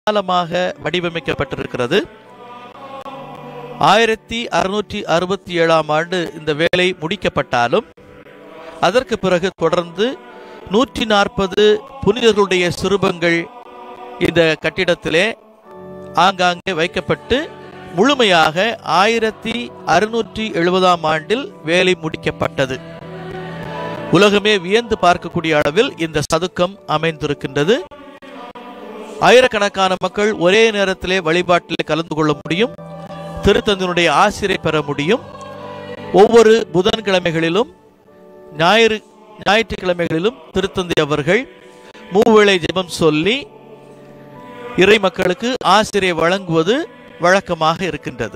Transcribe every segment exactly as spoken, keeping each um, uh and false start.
விசாலமாக வடிவமைக்கப்பட்டிருக்கிறது. ஆயிரத்தி அறுநூற்றி அறுபத்தி ஏழாம் ஆண்டு இந்த வேலை முடிக்கப்பட்டாலும் அதற்கு பிறகு தொடர்ந்து நூற்றி நாற்பது புனிதர்களுடைய சுரூபங்கள் இந்த கட்டிடத்திலே ஆங்காங்கே வைக்கப்பட்டு முழுமையாக ஆயிரத்தி அறுநூற்றி எழுபதாம் ஆண்டில் வேலை முடிக்கப்பட்டது. உலகமே வியந்து பார்க்கக்கூடிய அளவில் இந்த சதுக்கம் அமைந்திருக்கின்றது. ஆயிரக்கணக்கான மக்கள் ஒரே நேரத்திலே வழிபாட்டிலே கலந்து கொள்ள முடியும், திருத்தந்தையினுடைய ஆசிரை பெற முடியும். ஒவ்வொரு புதன்கிழமைகளிலும் ஞாயிறு ஞாயிற்றுக்கிழமைகளிலும் திருத்தந்தை அவர்கள் மூவேளை ஜெபம் சொல்லி இறை மக்களுக்கு ஆசிரியை வழங்குவது வழக்கமாக இருக்கின்றது.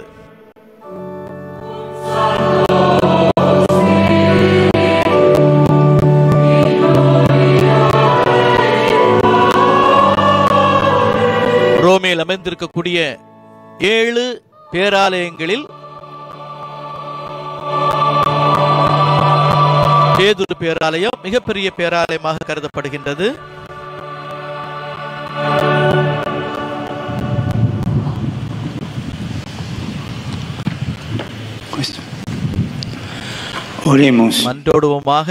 ரோமில் அமைந்திருக்கக்கூடிய ஏழு பேராலயங்களில் பேதுரு பேராலயம் மிகப்பெரிய பேராலயமாக கருதப்படுகின்றது. மன்றோடுவோமாக.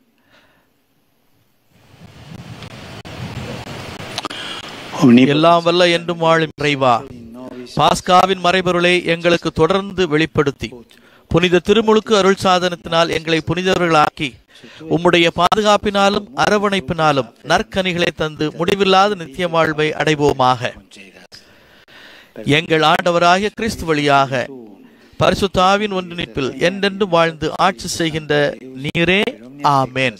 எல்லாம் வல்ல என்றும் வாழும் இறைவா, பாஸ்காவின் மறைபொருளை எங்களுக்கு தொடர்ந்து வெளிப்படுத்தி புனித திருமுழுக்கு அருள் சாதனத்தினால் எங்களை புனிதர்களாக்கி உம்முடைய பாதுகாப்பினாலும் அரவணைப்பினாலும் நற்கனிகளை தந்து முடிவில்லாத நித்திய வாழ்வை அடைவோமாக. எங்கள் ஆண்டவராகிய கிறிஸ்து வழியாக பரிசுத்த ஆவியின் ஒன்றிணைப்பில் என்றென்று வாழ்ந்து ஆட்சி செய்கின்ற நீரே. ஆமென்.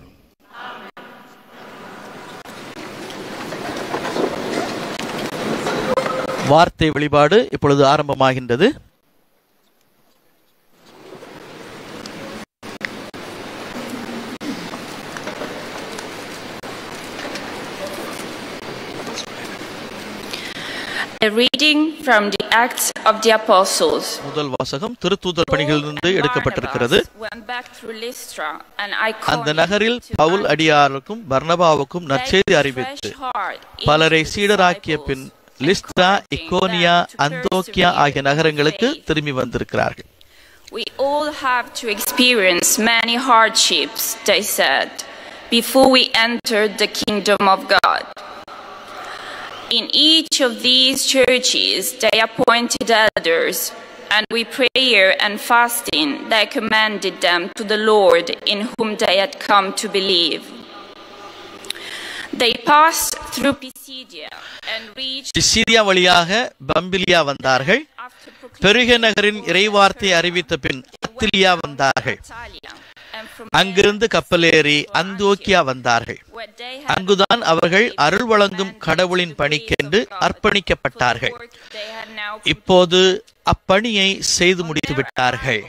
வார்த்தை வழிபாடு இப்பொழுது ஆரம்பமாகின்றது. A reading from the Acts of the Apostles. முதல் வாசகம் திருத்தூதர் பணிகளிலிருந்து எடுக்கப்பட்டிருக்கிறது. அந்த நகரில் பவுல் அடியாருக்கும் பர்னபாவுக்கும் நற்செய்தி அறிவித்து பலரை சீடராக்கிய பின் லிஸ்த்ரா, இக்கோனியா, அந்தோக்கியா ஆகிய நகரங்களுக்கு திரும்பி வந்திருக்கிறார்கள். We all have to experience many hardships, they said, before we entered the kingdom of God. In each of these churches they appointed elders, and with prayer and fasting they commended them to the Lord in whom they had come to believe. They passed through Pisidia and reached பிசிடியா வழியாக பம்பிலியா வந்தார்கள். பெருக நகரின் இறைவார்த்தை அறிவித்த பின் அத்திலியா வந்தார்கள். அங்கிருந்து கப்பலேறி அந்தோக்கியா வந்தார்கள். அங்குதான் அவர்கள் அருள் வழங்கும் கடவுளின் பணிக்கென்று அர்ப்பணிக்கப்பட்டார்கள். இப்போது அப்பணியை செய்து முடித்து விட்டார்கள்.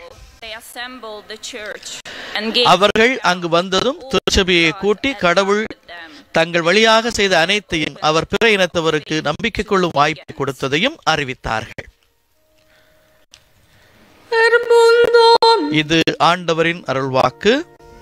அவர்கள் அங்கு வந்ததும் திருச்சபையை கூட்டி கடவுள் தங்கள் வழியாக செய்த அனைத்தையும் அவர் பிற இனத்தவருக்கு நம்பிக்கை கொள்ளும் வாய்ப்பை கொடுத்ததையும் அறிவித்தார்கள். இது ஆண்டவரின் அருள்வாக்கு.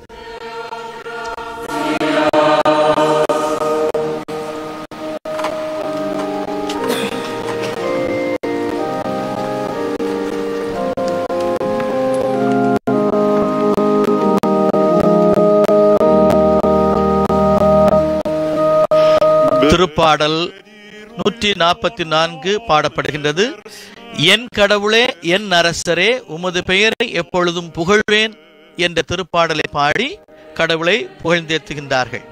திருப்பாடல் நூற்றி நாற்பத்தி நான்கு பாடப்படுகின்றது. என் கடவுளே, என் அரசரே, உமது பெயரை எப்பொழுதும் புகழ்வேன் என்ற திருப்பாடலை பாடி கடவுளை புகழ்ந்தேத்துகின்றார்கள்.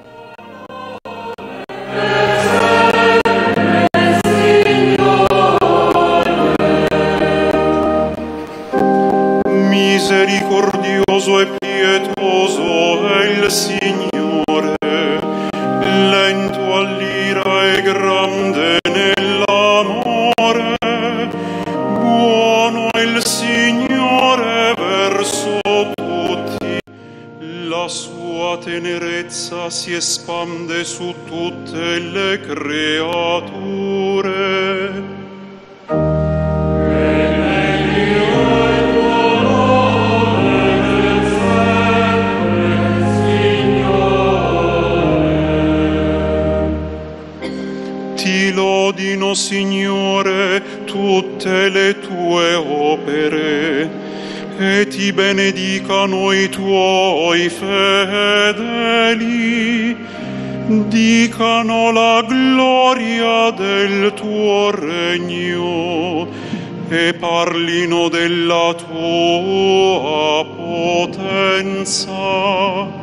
Misericordioso e pietoso è il Signore, lento all'ira e grande nell'amore. Buono è il Signore verso tutti, la sua tenerezza si espande su tutte le creature. Ti lodino mio Signore, tutte le tue opere, e ti benedicano i tuoi fedeli, dicano la gloria del tuo regno e parlino della tua potenza.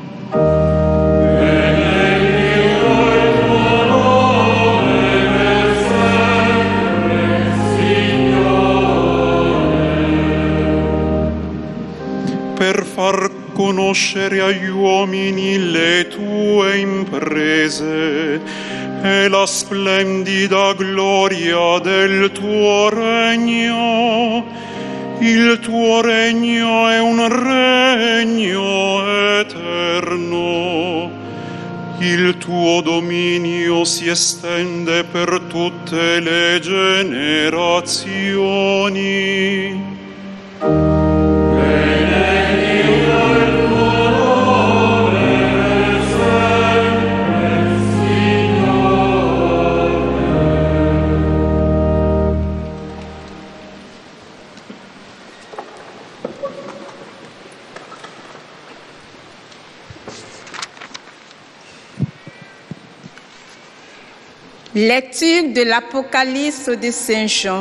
Per far conoscere agli uomini le tue imprese e la splendida gloria del tuo regno. Il tuo regno è un regno eterno. Il tuo dominio si estende per tutte le generazioni. Lecture de l'Apocalypse de Saint Jean.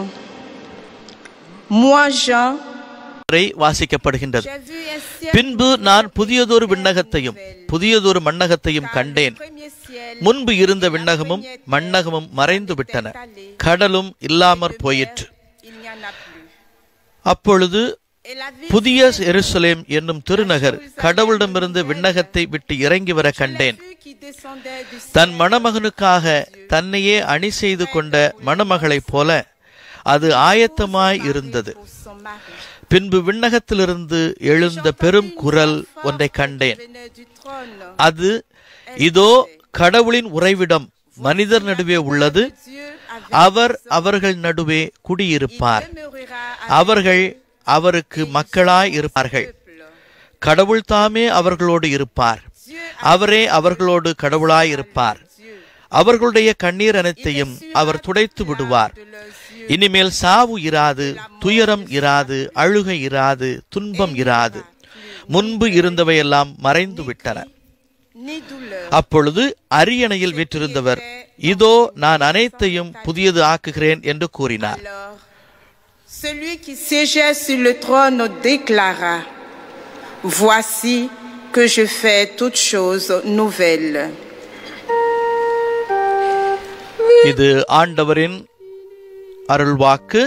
Moi Jean, வாசிக்கப்படுகின்றது. பின்பு நான் புதியதொரு விண்ணகத்தையும் புதியதொரு மண்ணகத்தையும் கண்டேன். முன்பு இருந்த விண்ணகமும் மண்ணகமும் மறைந்து விட்டன, கடலும் இல்லாமற் போயிற்று. அப்பொழுது புதிய எருசலேம் என்னும் திருநகர் கடவுளிடமிருந்து விண்ணகத்தை விட்டு இறங்கி வர கண்டேன். தன் மணமகனுக்காக தன்னையே அணி செய்து கொண்ட மணமகளைப் போல அது ஆயத்தமாய் இருந்தது. பின்பு விண்ணகத்திலிருந்து எழுந்த பெரும் குரல் ஒன்றை கண்டேன். அது, இதோ கடவுளின் உறைவிடம் மனிதர் நடுவே உள்ளது, அவர் அவர்கள் நடுவே குடியிருப்பார், அவர்கள் அவருக்கு மக்களாய் இருப்பார்கள், கடவுள் தாமே அவர்களோடு இருப்பார், அவரே அவர்களோடு கடவுளாய் இருப்பார், அவர்களுடைய கண்ணீர் அனைத்தையும் அவர் துடைத்து விடுவார். இனிமேல் சாவு இராது, துயரம் இராது, அழுகை இராது, துன்பம் இராது, முன்பு இருந்தவையெல்லாம் மறைந்து விட்டன. அப்பொழுது அரியணையில் வீற்றிருந்தவர், இதோ நான் அனைத்தையும் புதியது ஆக்குகிறேன் என்று கூறினார். Celui qui siégeait sur le trône déclara, voici que je fais toutes choses nouvelles. இது ஆண்டவரின் அருள்வாக்கு.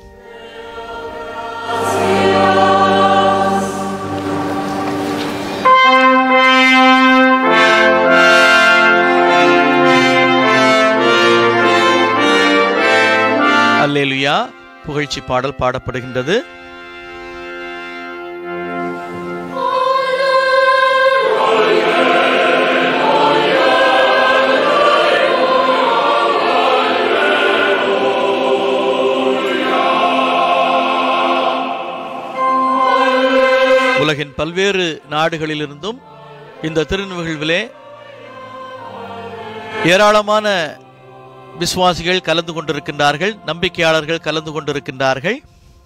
அல்லேலூயா. புகழ்ச்சி பாடல் பாடப்படுகின்றது. உலகின் பல்வேறு நாடுகளிலிருந்தும் இந்த திருநிகழ்விலே ஏராளமான விசுவாசிகள் கலந்து கொண்டிருக்கின்றார்கள், நம்பிக்கையாளர்கள் கலந்து கொண்டிருக்கின்றார்கள்.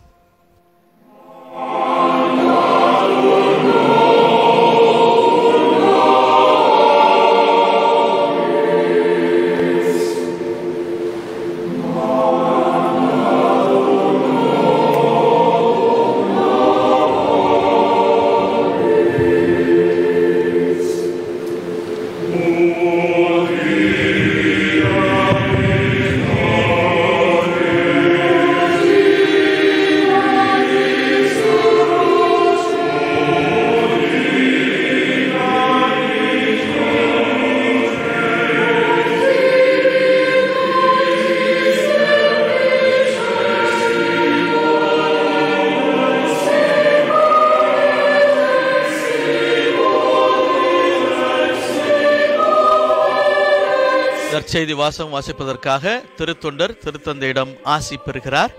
நற்செய்தி வாசகம் வாசிப்பதற்காக திருத்தொண்டர் திருத்தந்தையிடம் ஆசி பெறுகிறார்.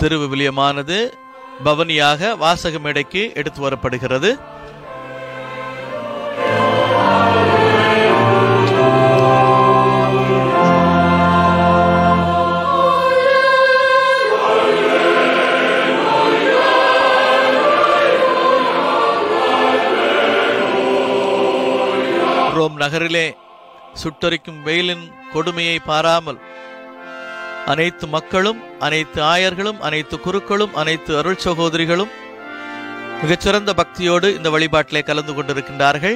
திருவிவிலியமானது பவனியாக வாசக மேடைக்கு எடுத்து வரப்படுகிறது. ரோம் நகரிலே சுட்டரிக்கும் வெயிலின் கொடுமையை பாராமல் அனைத்து மக்களும், அனைத்து ஆயர்களும், அனைத்து குருக்களும், அனைத்து அருள் சகோதரிகளும் மிகச்சிறந்த பக்தியோடு இந்த வழிபாட்டிலே கலந்து கொண்டிருக்கின்றார்கள்.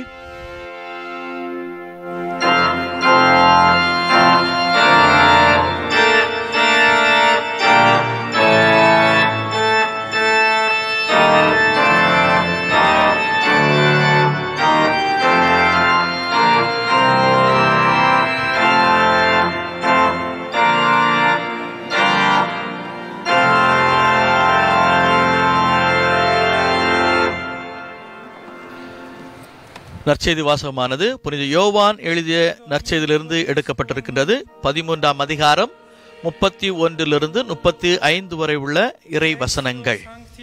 நற்செய்தி வாசகமானது புனித யோவான் எழுதிய நற்செய்தியிலிருந்து எடுக்கப்பட்டிருக்கின்றது. பதிமூன்றாம் அதிகாரம் முப்பத்தி ஒன்றிலிருந்து முப்பத்தி ஐந்து வரை உள்ள இறை வசனங்கள்.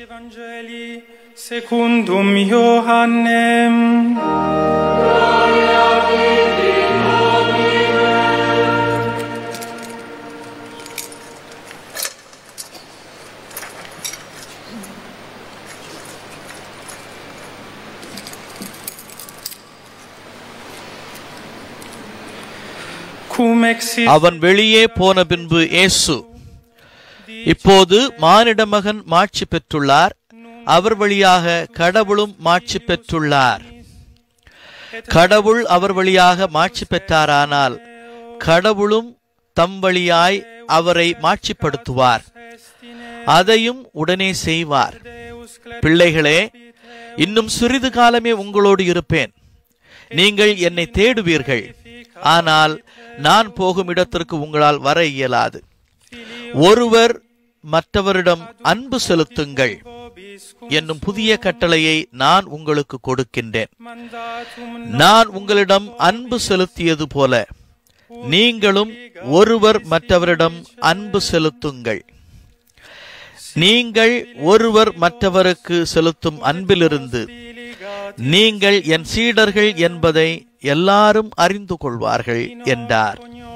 அவன் வெளியே போன பின்பு இயேசு, இப்போது மானிட மகன் மாட்சி பெற்றுள்ளார், அவர் வழியாக கடவுளும் மாட்சி பெற்றுள்ளார். கடவுள் அவர் வழியாக மாட்சி பெற்றாரானால் கடவுளும் தம் வழியாய் அவரை மாட்சிப்படுத்துவார், அதையும் உடனே செய்வார். பிள்ளைகளே, இன்னும் சிறிது காலமே உங்களோடு இருப்பேன். நீங்கள் என்னை தேடுவீர்கள், ஆனால் நான் போகும் இடத்திற்கு உங்களால் வர இயலாது. ஒருவர் மற்றவரிடம் அன்பு செலுத்துங்கள் என்னும் புதிய கட்டளையை நான் உங்களுக்கு கொடுக்கின்றேன். நான் உங்களிடம் அன்பு செலுத்தியது போல நீங்களும் ஒருவர் மற்றவரிடம் அன்பு செலுத்துங்கள். நீங்கள் ஒருவர் மற்றவருக்கு செலுத்தும் அன்பிலிருந்து நீங்கள் என் சீடர்கள் என்பதை எல்லாரும் அறிந்து கொள்வார்கள் என்றார்.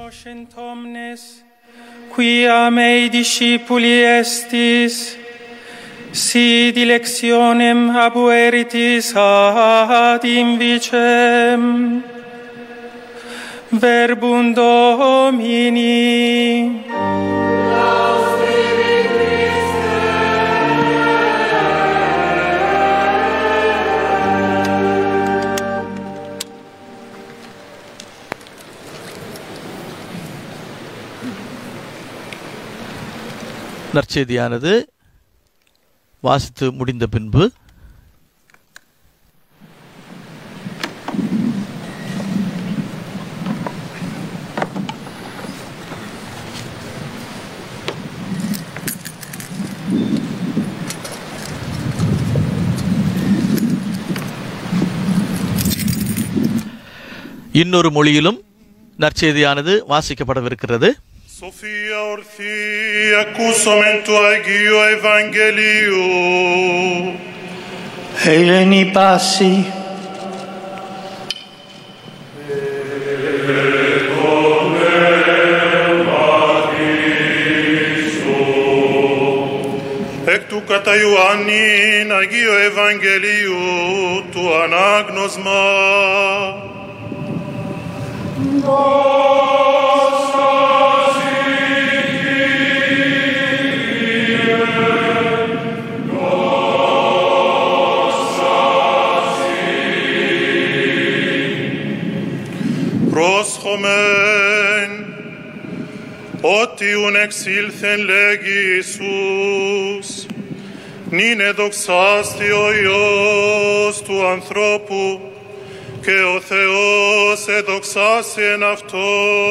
Quia mei discipuli estis, si dilectionem abueritis ad invicem, verbum Domini. நற்செய்தியானது வாசித்து முடிந்த பின்பு இன்னொரு மொழியிலும் நற்செய்தியானது வாசிக்கப்படவிருக்கிறது. Sophia orthia accusomen tu agio evangelio. Eleni passi. Ec tu cata Ioannin agio evangelio tu anagnosma. Πρόσχομεν ότι ουν εξήλθεν λέγει Ιησούς, νυν εδοξάστη ο Υιός του ανθρώπου και ο Θεός εδοξάσει εν αυτό.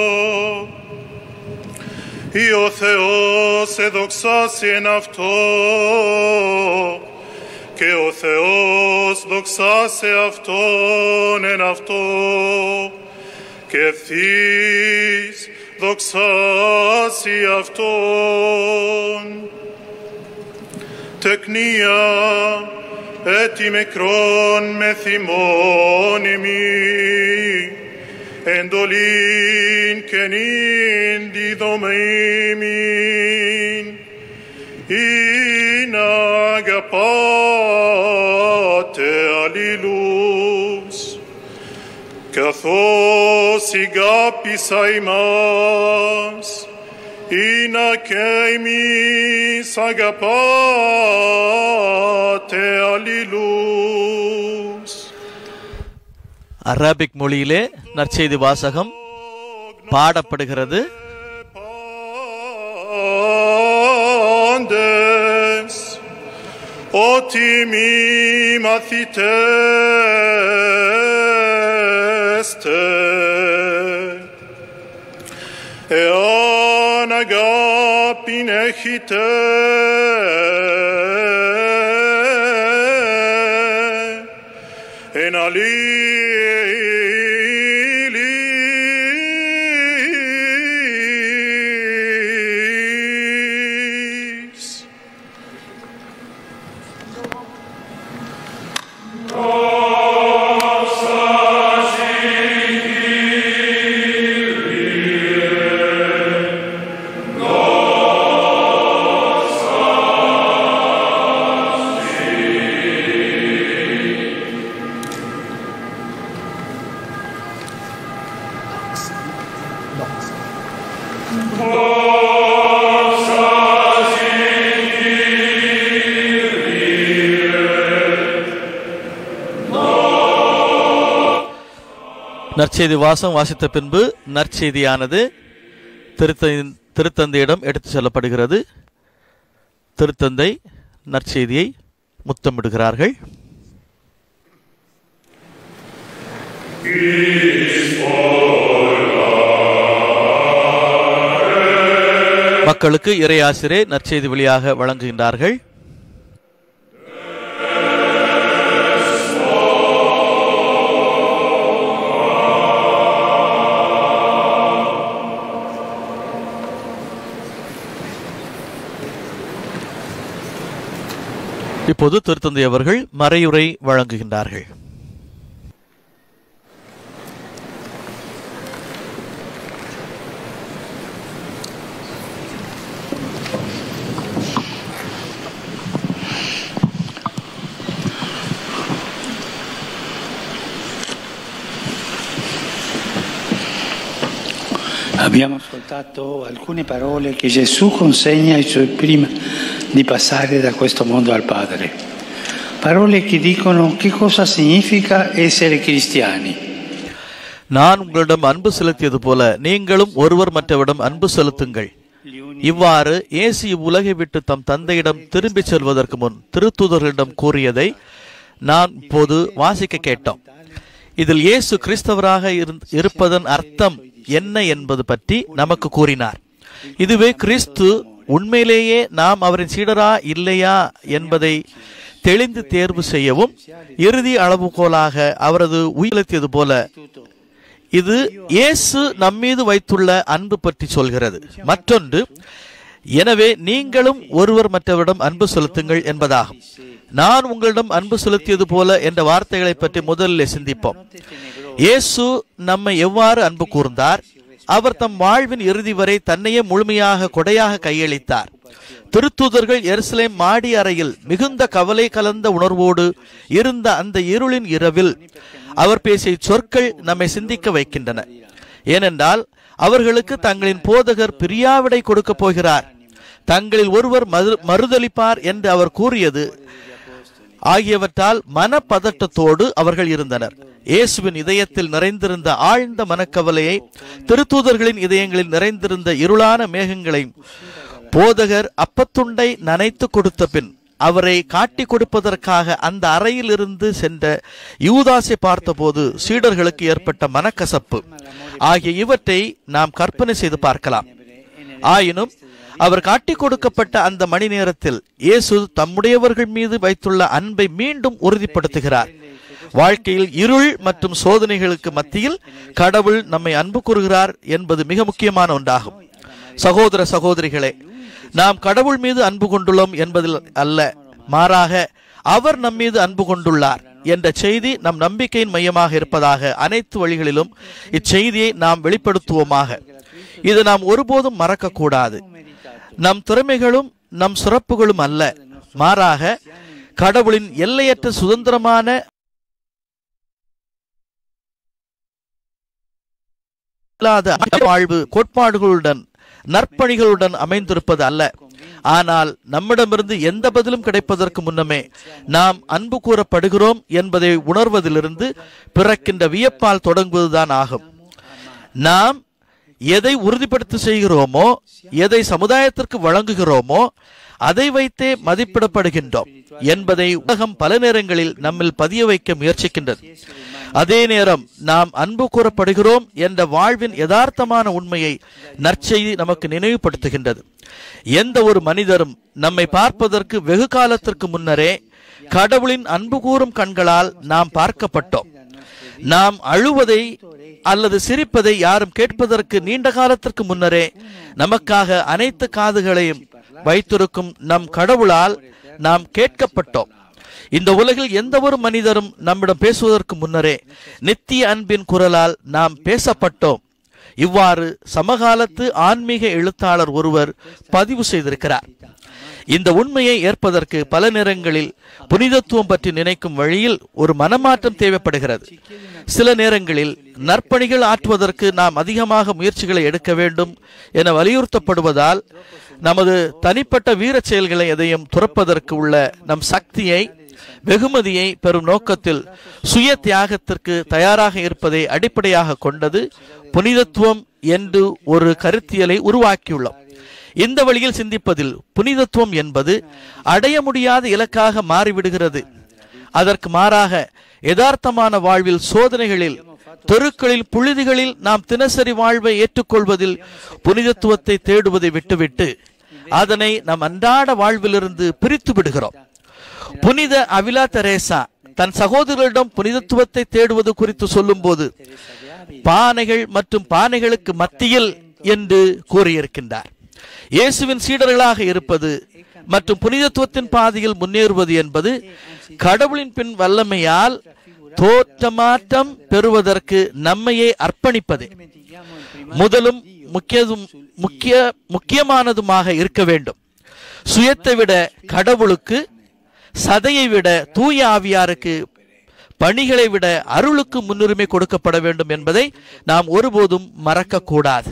Ή ο Θεός εδοξάσει εν αυτό και ο Θεός δοξάσε αυτόν εν αυτό. Και ευθύς δοξάσει αυτόν. τεκνία έτι μικρόν μεθυμόνιμη εντολήν καινήν διδομήμην ειν αγαπάτε αλλήλους καθώς ηγάπησα ημάς ειν και εμείς αγαπάτε αλλήλους. Arabic மொழியிலே நற்செய்தி வாசகம் பாடப்படுகிறது. Ότι μη μαθητέστε, εάν αγάπην έχετε, εν நற்செய்தி வாசம் வாசித்த பின்பு நற்செய்தியானது திருத்தந்தையிடம் எடுத்து செல்லப்படுகிறது. திருத்தந்தை நற்செய்தியை முத்தமிடுகிறார்கள். மக்களுக்கு இறையாசிரை நற்செய்தி வழியாக வழங்குகின்றார்கள். இப்போது திருத்தந்தை அவர்கள் மறையுரை வழங்குகின்றார்கள். Abbiamo ascoltato alcune parole che Gesù consegna ai suoi prima di passare da questo mondo al Padre. Parole che dicono che cosa significa essere cristiani. நான் உங்களிடம் அன்பு செலுத்தியது போல நீங்களும் ஒருவர் மற்றவரிடம் அன்பு செலுத்துங்கள். இவ்வாறு இயேசு இவ்வுலகை விட்டு தம் தந்தையிடம் திரும்பி செல்வதற்கு முன் திருத்தூதர்களிடம் கூறியதை நான் இப்போது வாசிக்க கேட்டோம். இதில் இயேசு கிறிஸ்தவராக இருப்பதன் அர்த்தம் என்ன என்பது பற்றி நமக்கு கூறினார். இதுவே கிறிஸ்து உண்மையிலேயே நாம் அவரின் சீடரா இல்லையா என்பதை தெளிந்து தேர்வு செய்யவும் இறுதி அளவுகோலாக அவரது உயிர்த்தது போல இது இயேசு நம்மீது வைத்துள்ள அன்பு பற்றி சொல்கிறது. மற்றொன்று, எனவே நீங்களும் ஒருவர் மற்றவரிடம் அன்பு செலுத்துங்கள் என்பதாகும். நான் உங்களிடம் அன்பு செலுத்தியது போல என்ற வார்த்தைகளை பற்றி முதலில் சிந்திப்போம். இயேசு நம்மை எவ்வாறு அன்பு கூர்ந்தார்? அவர் தம் வாழ்வின் இறுதி வரை தன்னையே முழுமையாக கொடையாக கையளித்தார். திருத்தூதர்கள் எருசலேம் மாடி அறையில் மிகுந்த கவலை கலந்த உணர்வோடு இருந்த அந்த இருளின் இரவில் அவர் பேசிய சொற்கள் நம்மை சிந்திக்க வைக்கின்றன. ஏனென்றால் அவர்களுக்கு தங்களின் போதகர் பிரியாவிடை கொடுக்க போகிறார், தங்களில் ஒருவர் மறுதளிப்பார் என்று அவர் கூறியது ஆகியவற்றால் மனப்பதட்டத்தோடு அவர்கள் இருந்தனர். இயேசுவின் இதயத்தில் நிறைந்திருந்த ஆழ்ந்த மனக்கவலையை திருத்தூதர்களின் இதயங்களில் நிறைந்திருந்த இருளான மேகங்களையும் போதகர் அப்பத்துண்டை நனைத்து கொடுத்த பின் அவரை காட்டி கொடுப்பதற்காக அந்த அறையில் இருந்து சென்ற யூதாசை பார்த்தபோது சீடர்களுக்கு ஏற்பட்ட மனக்கசப்பு ஆகிய இவற்றை நாம் கற்பனை செய்து பார்க்கலாம். ஆயினும் அவர் காட்டி கொடுக்கப்பட்ட அந்த மணி நேரத்தில் இயேசு தம்முடையவர்கள் மீது வைத்துள்ள அன்பை மீண்டும் உறுதிப்படுத்துகிறார். வாழ்க்கையில் இருள் மற்றும் சோதனைகளுக்கு மத்தியில் கடவுள் நம்மை அன்பு கூறுகிறார் என்பது மிக முக்கியமான ஒன்றாகும். சகோதர சகோதரிகளே, நாம் கடவுள் மீது அன்பு கொண்டுள்ளோம் என்பதில் அல்ல, மாறாக அவர் நம்மீது அன்பு கொண்டுள்ளார் என்ற செய்தி நம் நம்பிக்கையின் மையமாக இருப்பதாக அனைத்து வழிகளிலும் இச்செய்தியை நாம் வெளிப்படுத்துவோமாக. இது நாம் ஒருபோதும் மறக்க கூடாது. நம் திறமைகளும் நம் சிறப்புகளும் அல்ல, மாறாக கடவுளின் எல்லையற்ற சுதந்திரமான வாழ்வு கோட்பாடுகளுடன் நற்பணிகளுடன் அமைந்திருப்பது அல்ல. ஆனால் நம்மிடமிருந்து எந்த பதிலும் கிடைப்பதற்கு முன்னமே நாம் அன்பு கூறப்படுகிறோம் என்பதை உணர்வதிலிருந்து பிறக்கின்ற வியப்பால் தொடங்குவதுதான் ஆகும். நாம் எதை உறுதிப்படுத்தி செய்கிறோமோ, எதை சமுதாயத்திற்கு வழங்குகிறோமோ அதை வைத்தே மதிப்பிடப்படுகின்றோம் என்பதை உலகம் பல நேரங்களில் நம்மில் பதிய வைக்க முயற்சிக்கின்றது. அதே நேரம் நாம் அன்பு கூறப்படுகிறோம் என்ற வாழ்வின் யதார்த்தமான உண்மையை நற்செய்தி நமக்கு நினைவுபடுத்துகின்றது. எந்த ஒரு மனிதரும் நம்மை பார்ப்பதற்கு வெகு காலத்திற்கு முன்னரே கடவுளின் அன்பு கூறும் கண்களால் நாம் பார்க்கப்பட்டோம். நாம் அழுவதை அல்லது சிரிப்பதை யாரும் கேட்பதற்கு நீண்ட காலத்திற்கு முன்னரே நமக்காக அனைத்து காதுகளையும் வைத்திருக்கும் நம் கடவுளால் நாம் கேட்கப்பட்டோம். இந்த உலகில் எந்த ஒரு மனிதரும் நம்மிடம் பேசுவதற்கு முன்னரே நித்திய அன்பின் குரலால் நாம் பேசப்பட்டோம். இவ்வாறு சமகாலத்து ஆன்மீக எழுத்தாளர் ஒருவர் பதிவு செய்திருக்கிறார். இந்த உண்மையை ஏற்பதற்கு பல நேரங்களில் புனிதத்துவம் பற்றி நினைக்கும் வழியில் ஒரு மனமாற்றம் தேவைப்படுகிறது. சில நேரங்களில் நற்பணிகள் ஆற்றுவதற்கு நாம் அதிகமாக முயற்சிகளை எடுக்க வேண்டும் என வலியுறுத்தப்படுவதால் நமது தனிப்பட்ட வீர செயல்களை எதையும் துறப்பதற்கு உள்ள நம் சக்தியை, வெகுமதியை பெறும் நோக்கத்தில் சுய தியாகத்திற்கு தயாராக இருப்பதை அடிப்படையாக கொண்டது புனிதத்துவம் என்று ஒரு கருத்தியலை உருவாக்கியுள்ளோம். இந்த வழியில் சிந்திப்பதில் புனிதத்துவம் என்பது அடைய முடியாத இலக்காக மாறிவிடுகிறது. அதற்கு மாறாக யதார்த்தமான வாழ்வில் சோதனைகளில், தெருக்களில், புழுதிகளில் நாம் தினசரி வாழ்வை ஏற்றுக்கொள்வதில் புனிதத்துவத்தை தேடுவதை விட்டுவிட்டு அதனை நம் அன்றாட வாழ்விலிருந்து பிரித்து விடுகிறோம். புனித அவிலா தெரேசா தன் சகோதரர்களிடம் புனிதத்துவத்தை தேடுவது குறித்து சொல்லும் போது பானைகள் மற்றும் பானைகளுக்கு மத்தியில் என்று கூறியிருக்கின்றார். இயேசுவின் சீடர்களாக இருப்பது மற்றும் புனிதத்துவத்தின் பாதையில் முன்னேறுவது என்பது கடவுளின் பின் வல்லமையால் தோற்றமாற்றம் பெறுவதற்கு நம்மையே அர்ப்பணிப்பது முதலும் முக்கியதும் முக்கிய முக்கியமானதுமாக இருக்க வேண்டும். சுயத்தை விட கடவுளுக்கு, சதையை விட தூய ஆவியாருக்கு, பணிகளை விட அருளுக்கு முன்னுரிமை கொடுக்கப்பட வேண்டும் என்பதை நாம் ஒருபோதும் மறக்க கூடாது.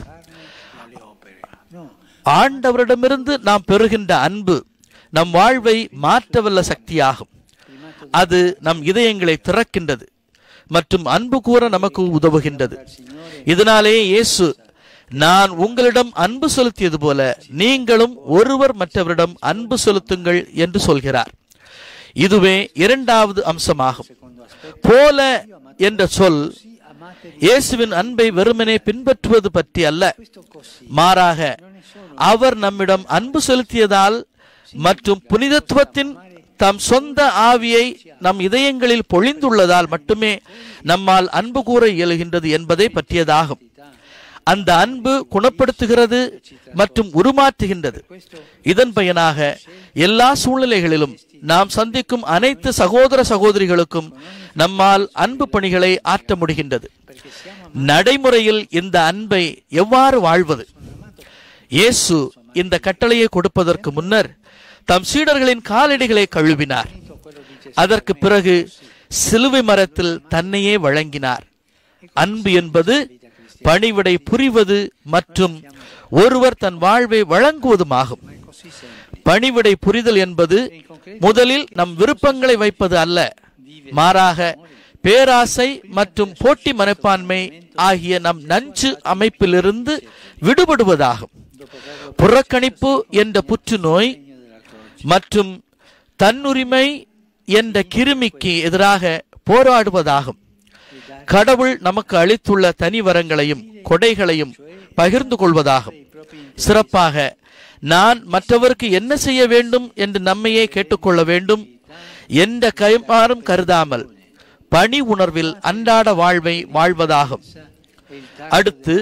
ஆண்டவரிடமிருந்து நாம் பெறுகின்ற அன்பு நம் வாழ்வை மாற்றவல்ல சக்தியாகும். அது நம் இதயங்களை திறக்கின்றது மற்றும் அன்பு கூற நமக்கு உதவுகின்றது. இதனாலே இயேசு, நான் உங்களிடம் அன்பு செலுத்தியது போல நீங்களும் ஒருவர் மற்றவரிடம் அன்பு செலுத்துங்கள் என்று சொல்கிறார். இதுவே இரண்டாவது அம்சமாகும். போல என்ற சொல் இயேசுவின் அன்பை வெறுமனே பின்பற்றுவது பற்றி அல்ல, மாறாக அவர் நம்மிடம் அன்பு செலுத்தியதால் மற்றும் புனிதத்துவத்தின் தம் சொந்த ஆவியை நம் இதயங்களில் பொழிந்துள்ளதால் மட்டுமே நம்மால் அன்பு கூற இயலுகின்றது என்பதை பற்றியதாகும். அந்த அன்பு குணப்படுத்துகிறது மற்றும் உருமாற்றுகின்றது. இதன் பயனாக எல்லா சூழ்நிலைகளிலும் நாம் சந்திக்கும் அனைத்து சகோதர சகோதரிகளுக்கும் நம்மால் அன்பு பணிகளை ஆற்ற முடிகின்றது. நடைமுறையில் இந்த அன்பை எவ்வாறு வாழ்வது? இயேசு இந்த கட்டளையை கொடுப்பதற்கு முன்னர் தம் சீடர்களின் காலடிகளை கழுவினார். அதற்கு பிறகு சிலுவை மரத்தில் தன்னையே வழங்கினார். அன்பு என்பது பணிவிடை புரிவது மற்றும் ஒருவர் தன் வாழ்வை வழங்குவதுமாகும். பணிவிடை புரிதல் என்பது முதலில் நம் விருப்பங்களை வைப்பது அல்ல, மாறாக பேராசை மற்றும் போட்டி மனப்பான்மை ஆகிய நம் நஞ்சு அமைப்பிலிருந்து விடுபடுவதாகும். புறக்கணிப்பு என்ற புற்றுநோய் மற்றும் தன்னுரிமை என்ற கிருமிக்கு எதிராக போராடுவதாகும். கடவுள் நமக்கு அளித்துள்ள தனி வரங்களையும் கொடைகளையும் பகிர்ந்து கொள்வதாகும். சிறப்பாக நான் மற்றவருக்கு என்ன செய்ய வேண்டும் என்று நம்மையே கேட்டுக்கொள்ள வேண்டும் என்ற கைமாறும் கருதாமல் பணி உணர்வில் அன்றாட வாழ்வை வாழ்வதாகும். அடுத்து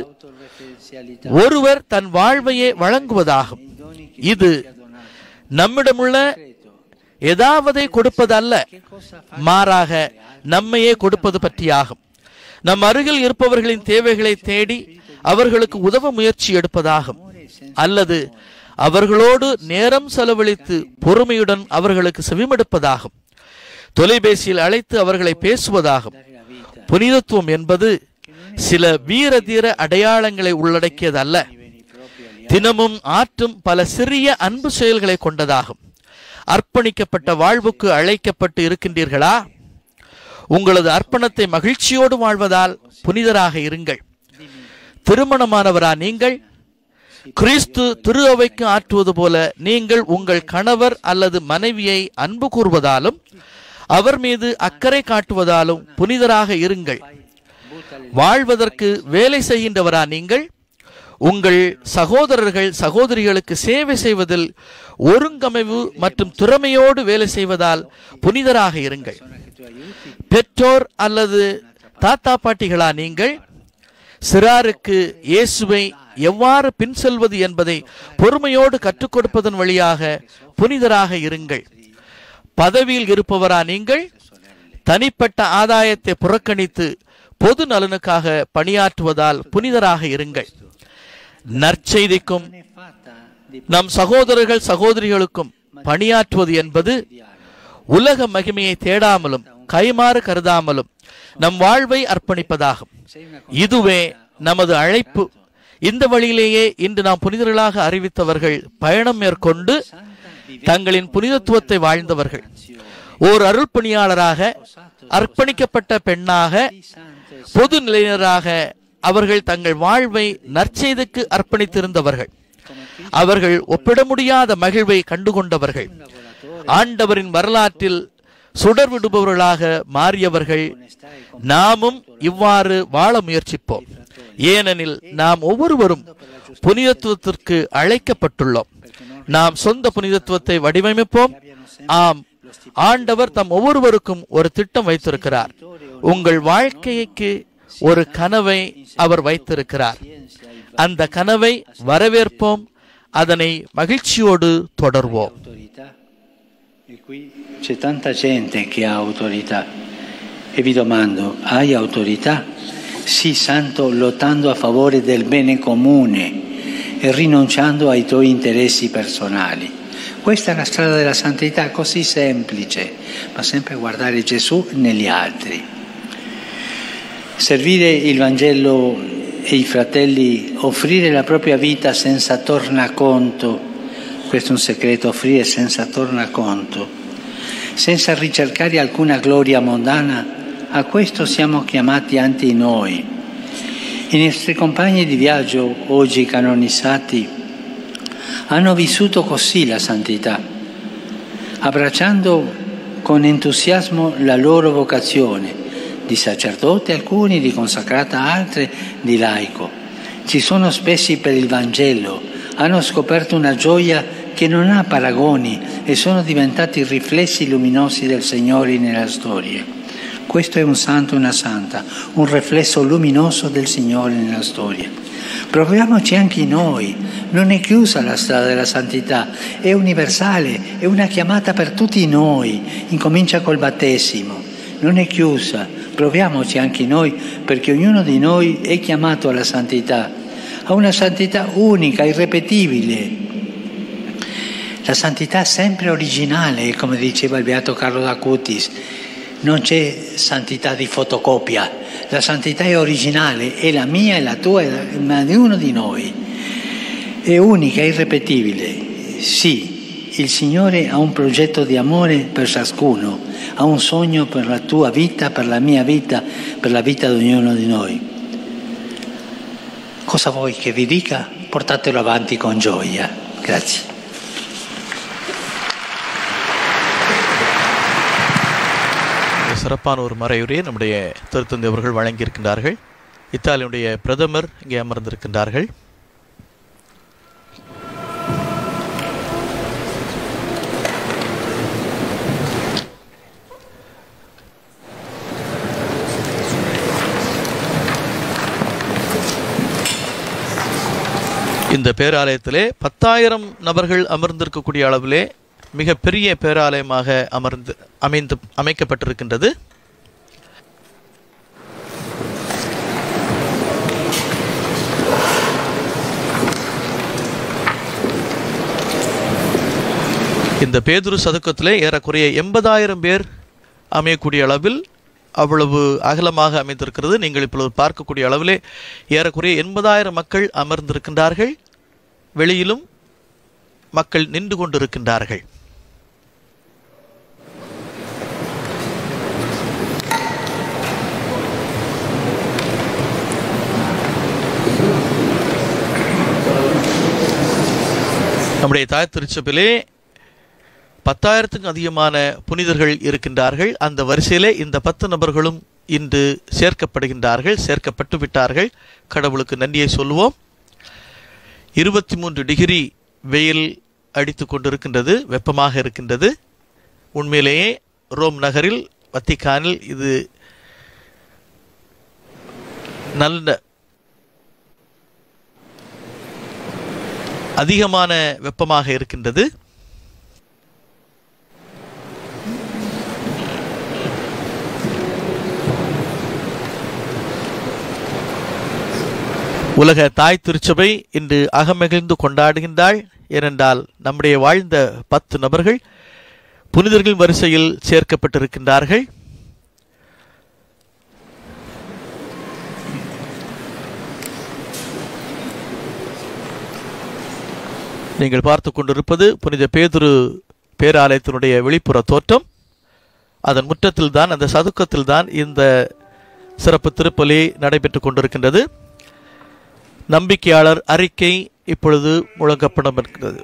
ஒருவர் தன் வாழ்வையே வழங்குவதாகும். இது நம்மிடமுள்ள ஏதாவதை கொடுப்பதல்ல, மாறாக நம்மையே கொடுப்பது பற்றியாகும். நம் அருகில் இருப்பவர்களின் தேவைகளை தேடி அவர்களுக்கு உதவ முயற்சி எடுப்பதாகும், அல்லது அவர்களோடு நேரம் செலவழித்து பொறுமையுடன் அவர்களுக்கு செவிமடுப்பதாகும், தொலைபேசியில் அழைத்து அவர்களை பேசுவதாகும். புனிதத்துவம் என்பது சில வீர தீர அடையாளங்களை உள்ளடக்கியதல்ல, தினமும் ஆற்றும் பல சிறிய அன்பு செயல்களை கொண்டதாகும். அர்ப்பணிக்கப்பட்ட வாழ்வுக்கு அழைக்கப்பட்டு இருக்கின்றீர்களா? உங்களது அர்ப்பணத்தை மகிழ்ச்சியோடு வாழ்வதால் புனிதராக இருங்கள். திருமணமானவரா நீங்கள்? கிறிஸ்து திரு அவைக்கு ஆற்றுவது போல நீங்கள் உங்கள் கணவர் அல்லது மனைவியை அன்பு கூறுவதாலும் அவர் மீது அக்கறை காட்டுவதாலும் புனிதராக இருங்கள். வாழ்வதற்கு வேலை செய்கின்றவரா நீங்கள்? உங்கள் சகோதரர்கள் சகோதரிகளுக்கு சேவை செய்வதில் ஒருங்கமைவு மற்றும் திறமையோடு வேலை செய்வதால் புனிதராக இருங்கள். பெற்றோர் அல்லது தாத்தா பாட்டிகளா நீங்கள்? சிறாருக்கு இயேசுவை எவ்வாறு பின் செல்வது என்பதை பொறுமையோடு கற்றுக் கொடுப்பதன் வழியாக புனிதராக இருங்கள். பதவியில் இருப்பவரா நீங்கள்? தனிப்பட்ட ஆதாயத்தை புறக்கணித்து பொது நலனுக்காக பணியாற்றுவதால் புனிதராக இருங்கள். நற்செய்திக்கும் நம் சகோதரர்கள் சகோதரிகளுக்கும் பணியாற்றுவது என்பது உலக மகிமையை தேடாமலும் கைமாறு கருதாமலும் நம் வாழ்வை அர்ப்பணிப்பதாகும். இதுவே நமது அழைப்பு. இந்த வழியிலேயே இன்று நாம் புனிதர்களாக அறிவித்தவர்கள் பயணம் மேற்கொண்டு தங்களின் புனிதத்துவத்தை வாழ்ந்தவர்கள். ஓர் அருள் பணியாளராக, அர்ப்பணிக்கப்பட்ட பெண்ணாக, பொது நிலையினராக அவர்கள் தங்கள் வாழ்வை நற்செய்திக்கு அர்ப்பணித்திருந்தவர்கள். அவர்கள் ஒப்பிட முடியாத மகிழ்வை கண்டுகொண்டவர்கள். ஆண்டவரின் வரலாற்றில் சுடர் விடுபவர்களாக மாறியவர்கள். நாமும் இவ்வாறு வாழ முயற்சிப்போம். ஏனெனில் நாம் ஒவ்வொருவரும் புனிதத்துவத்திற்கு அழைக்கப்பட்டுள்ளோம். நாம் சொந்த புனிதத்துவத்தை வடிவமைப்போம். ஆம், ஆண்டவர் தம் ஒவ்வொருவருக்கும் ஒரு திட்டம் வைத்திருக்கிறார். உங்கள் வாழ்க்கைக்கு ஒரு கனவை அவர் வைத்திருக்கிறார். அந்த கனவை வரவேற்போம், அதனை மகிழ்ச்சியோடு தொடர்வோம். C'è tanta gente che ha autorità e vi domando, hai autorità? Sii santo lottando a favore del bene comune e rinunciando ai tuoi interessi personali. Questa è la strada della santità, così semplice, ma sempre guardare Gesù negli altri. Servire il Vangelo e i fratelli, offrire la propria vita senza tornaconto, questo è un segreto, offrire senza tornaconto, senza ricercare alcuna gloria mondana, a questo siamo chiamati anche noi. I nostri compagni di viaggio, oggi canonizzati, hanno vissuto così la santità, abbracciando con entusiasmo la loro vocazione, di sacerdote alcuni, di consacrata altre, di laico. Si sono spesi per il Vangelo, hanno scoperto una gioia che non ha paragoni e sono diventati riflessi luminosi del Signore nella storia. Questo è un santo e una santa, un riflesso luminoso del Signore nella storia. Proviamoci anche noi, non è chiusa la strada della santità, è universale, è una chiamata per tutti noi, incomincia col battesimo, non è chiusa, proviamoci anche noi perché ognuno di noi è chiamato alla santità, a una santità unica, irripetibile. La santità è sempre originale, come diceva il Beato Carlo d'Acutis, non c'è santità di fotocopia, la santità è originale, è la mia, è la tua, ma di uno di noi, è unica, irripetibile. Sì, il Signore ha un progetto di amore per ciascuno, ha un sogno per la tua vita, per la mia vita, per la vita di ognuno di noi. Cosa vuoi che vi dica? Portatelo avanti con gioia. Grazie. சிறப்பான ஒரு மறையுரையை நம்முடைய திருத்தந்தை அவர்கள் வழங்கியிருக்கின்றார்கள். இத்தாலியுடைய பிரதமர் இங்கே அமர்ந்திருக்கின்றார்கள். இந்த பேராலயத்திலே பத்தாயிரம் நபர்கள் அமர்ந்திருக்கக்கூடிய அளவிலே மிக பெரிய பேராலயமாக அமர்ந்து அமைந்து அமைக்கப்பட்டிருக்கின்றது. இந்த பேதுரு சதுக்கத்திலே ஏறக்குறைய எண்பதாயிரம் பேர் அமையக்கூடிய அளவில் அவ்வளவு அகலமாக அமைந்திருக்கிறது. நீங்கள் இப்பொழுது பார்க்கக்கூடிய அளவிலே ஏறக்குறைய எண்பதாயிரம் மக்கள் அமர்ந்திருக்கின்றார்கள். வெளியிலும் மக்கள் நின்று கொண்டிருக்கின்றார்கள். நம்முடைய தாய் திருச்சபையிலே பத்தாயிரத்துக்கும் அதிகமான புனிதர்கள் இருக்கின்றார்கள். அந்த வரிசையிலே இந்த பத்து நபர்களும் இன்று சேர்க்கப்படுகின்றார்கள், சேர்க்கப்பட்டு விட்டார்கள். கடவுளுக்கு நன்றியை சொல்லுவோம். இருபத்தி மூன்று டிகிரி வெயில் அடித்து கொண்டிருக்கின்றது, வெப்பமாக இருக்கின்றது. உண்மையிலேயே ரோம் நகரில், வத்திக்கானில் இது நல்ல அதிகமான வெப்பமாக இருக்கின்றது. உலக தாய் திருச்சபை இன்று அகமகிழ்ந்து கொண்டாடுகின்றாள். ஏனென்றால் நம்முடைய வாழ்ந்த பத்து நபர்கள் புனிதர்கள் வரிசையில் சேர்க்கப்பட்டிருக்கின்றார்கள். நீங்கள் பார்த்து கொண்டிருப்பது புனித பேதுரு பேராலயத்தினுடைய வெளிப்புற தோற்றம். அதன் முற்றத்தில் தான், அந்த சதுக்கத்தில் தான் இந்த சிறப்பு திருப்பலி நடைபெற்றுக் கொண்டிருக்கின்றது. நம்பிக்கையாளர் அறிக்கை இப்பொழுது முழங்கப்படும் இருக்கிறது.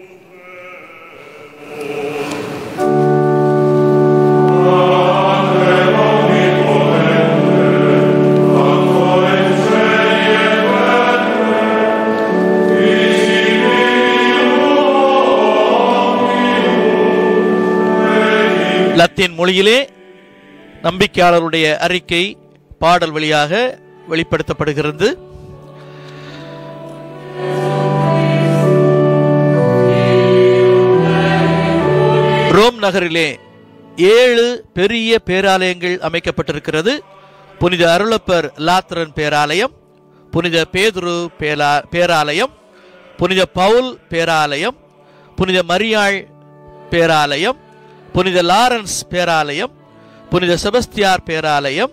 லத்தீன் மொழியிலே நம்பிக்கையாளருடைய அறிக்கை பாடல் வழியாக வெளிப்படுத்தப்படுகிறது. ரோம் நகரிலே ஏழு பெரிய பேராலயங்கள் அமைக்கப்பட்டிருக்கிறது. புனித அருளப்பர் லாத்திரன் பேராலயம், புனித பேதுரு பேராலயம், புனித பவுல் பேராலயம், புனித மரியாள் பேராலயம், புனித லாரன்ஸ் பேராலயம், புனித செபஸ்தியார் பேராலயம்,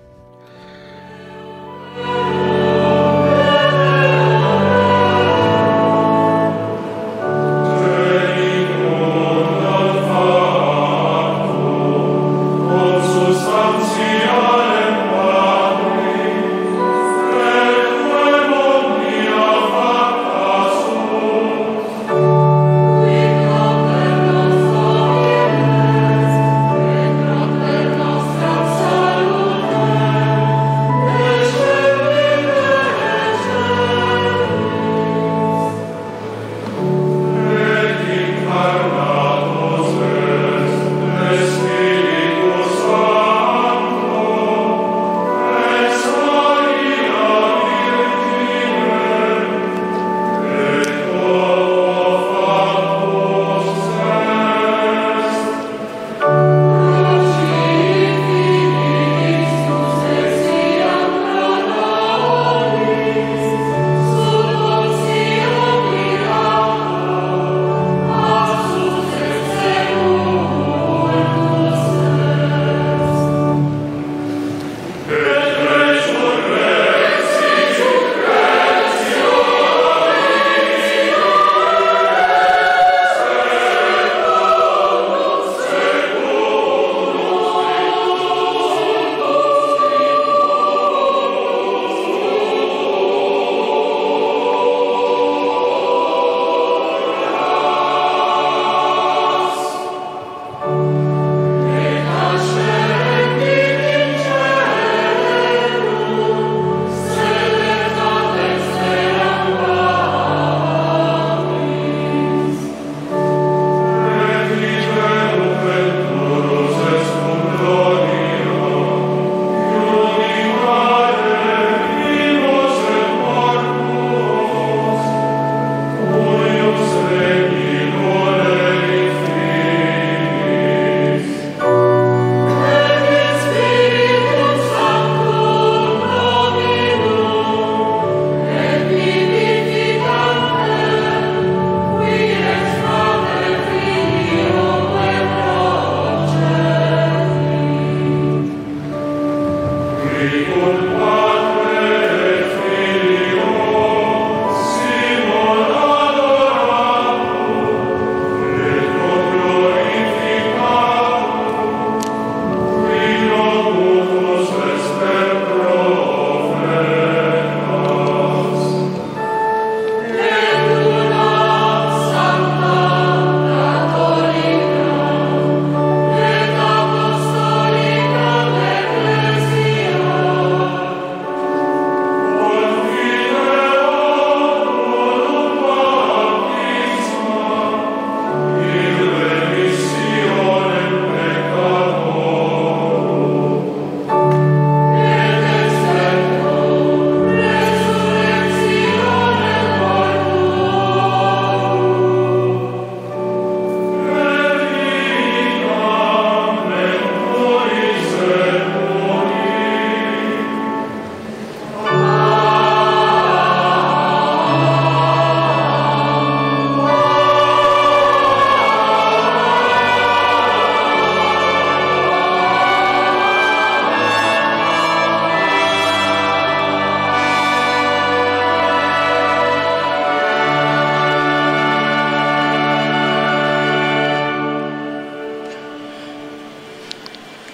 Salud.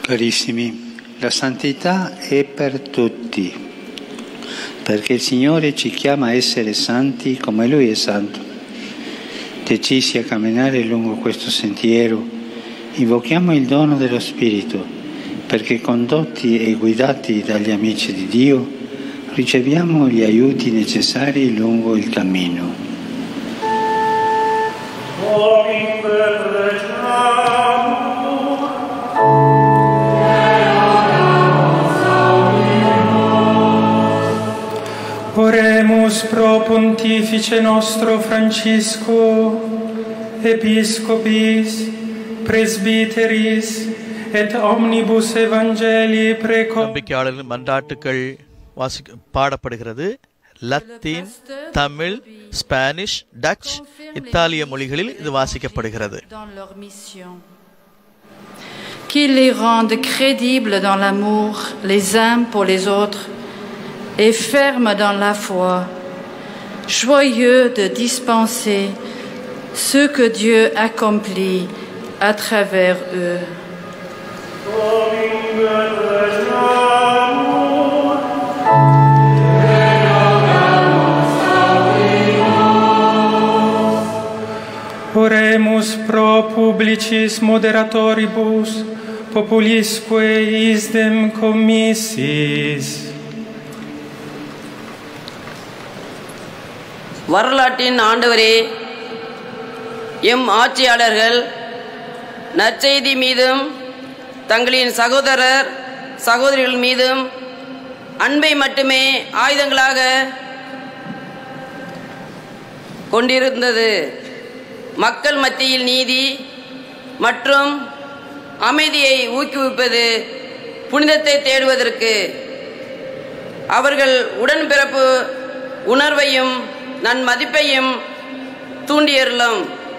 Carissimi, la santità è per tutti, perché il Signore ci chiama a essere santi come Lui è santo. Decisi a camminare lungo questo sentiero, invochiamo il dono dello Spirito, perché condotti e guidati dagli amici di Dio, riceviamo gli aiuti necessari lungo il cammino. Oremus pro Pontifice nostro Francisco, Episcopis, Presbyteris, et omnibus evangelii preco. நம்பிக்கையாளர்கள் மன்றாட்டுக்கள் வாசிக்க பாடப்படுகிறது. Latin, Tamil, Spanish, Dutch, இத்தாலிய மொழிகளில் இது வாசிக்கப்படுகிறது. Qu'il les rende crédibles dans l'amour les uns pour les autres et fermes dans la foi, joyeux de dispenser ce que Dieu accomplit à travers eux. Oremus pro publicis moderatoribus, populisque isdem commissis. வரலாற்றின் ஆண்டவரே, M ஆட்சியாளர்கள் நற்செய்தி மீதும் தங்களின் சகோதரர் சகோதரிகள் மீதும் அன்பை மட்டுமே ஆயுதங்களாக கொண்டிருந்தது. மக்கள் மத்தியில் நீதி மற்றும் அமைதியை ஊக்குவிப்பது, புனிதத்தை தேடுவதற்கு அவர்கள் உடன்பிறப்பு உணர்வையும் நன்மதிப்பையும் தூண்டியருளும்.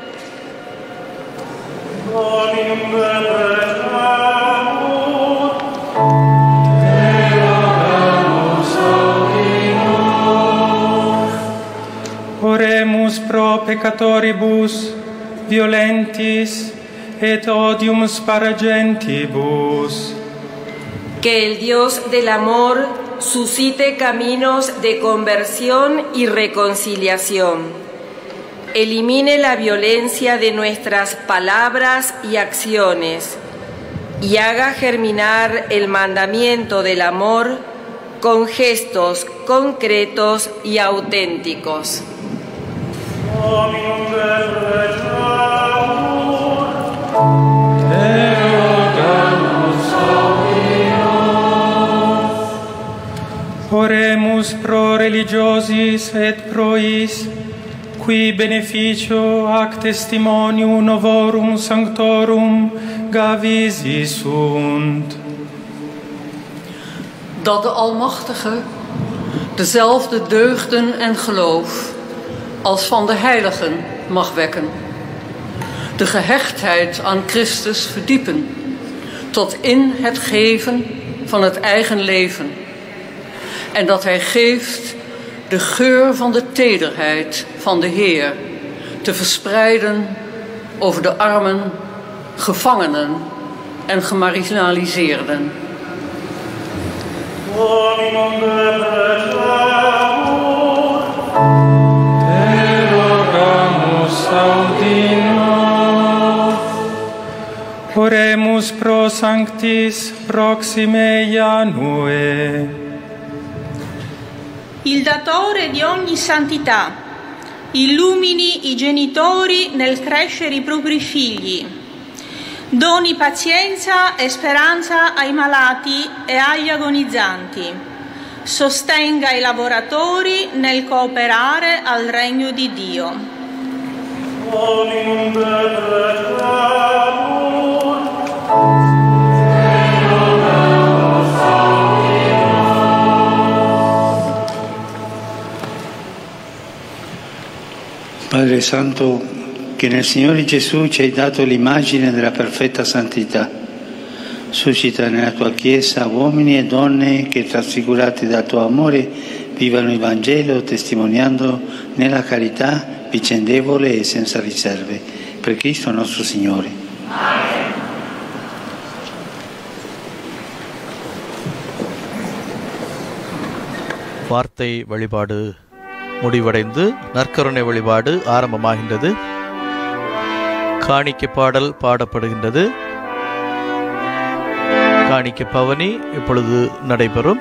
Oremus pro peccatoribus violentis et odium sparagentibus. Que el Dios del amor suscite caminos de conversión y reconciliación. Elimine la violencia de nuestras palabras y acciones y haga germinar el mandamiento del amor con gestos concretos y auténticos. Oremus pro religiosis et prois, qui beneficio ac testimonium novorum sanctorum gavisi sunt. Dat de Almachtige dezelfde deugden en geloof als van de heiligen mag wekken. De gehechtheid aan Christus verdiepen tot in het geven van het eigen leven. En dat Hij geeft de geur van de tederheid van de Heer te verspreiden over de armen, gevangenen en gemarginaliseerden. Oremus pro sanctis proxime Janue. Il datore di ogni santità illumini i genitori nel crescere i propri figli, doni pazienza e speranza ai malati e agli agonizzanti, sostenga i lavoratori nel cooperare al regno di Dio. Padre Santo, che nel Signore Gesù ci hai dato l'immagine della perfetta santità, suscita nella tua Chiesa uomini e donne che, trasfigurati dal tuo amore, vivano il Vangelo testimoniando nella carità vicendevole e senza riserve. Per Cristo nostro Signore. Amen. வார்த்தை வழிபாடு முடிவடைந்து நற்கருணை வழிபாடு ஆரம்பமாகின்றது. காணிக்கை பாடல் பாடப்படுகின்றது. காணிக்கை பவனி இப்பொழுது நடைபெறும்.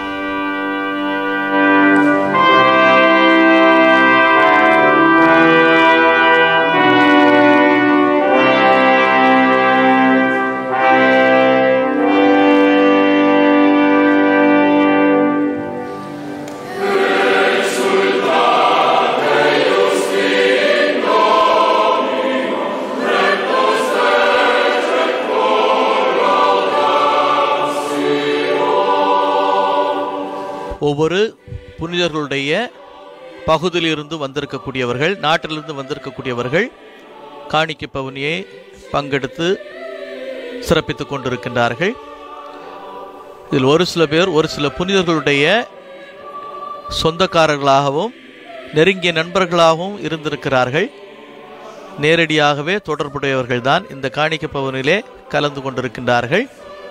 ஒவ்வொரு புனிதர்களுடைய பகுதியிலிருந்து வந்திருக்கக்கூடியவர்கள், நாட்டிலிருந்து வந்திருக்கக்கூடியவர்கள் காணிக்கை பவனியை பங்கெடுத்து சிறப்பித்துக் கொண்டிருக்கின்றார்கள். இதில் ஒரு சில பேர் ஒரு சில புனிதர்களுடைய சொந்தக்காரர்களாகவும் நெருங்கிய நண்பர்களாகவும் இருந்திருக்கிறார்கள். நேரடியாகவே தொடர்புடையவர்கள் தான் இந்த காணிக்கை பவனிலே கலந்து கொண்டிருக்கின்றார்கள்.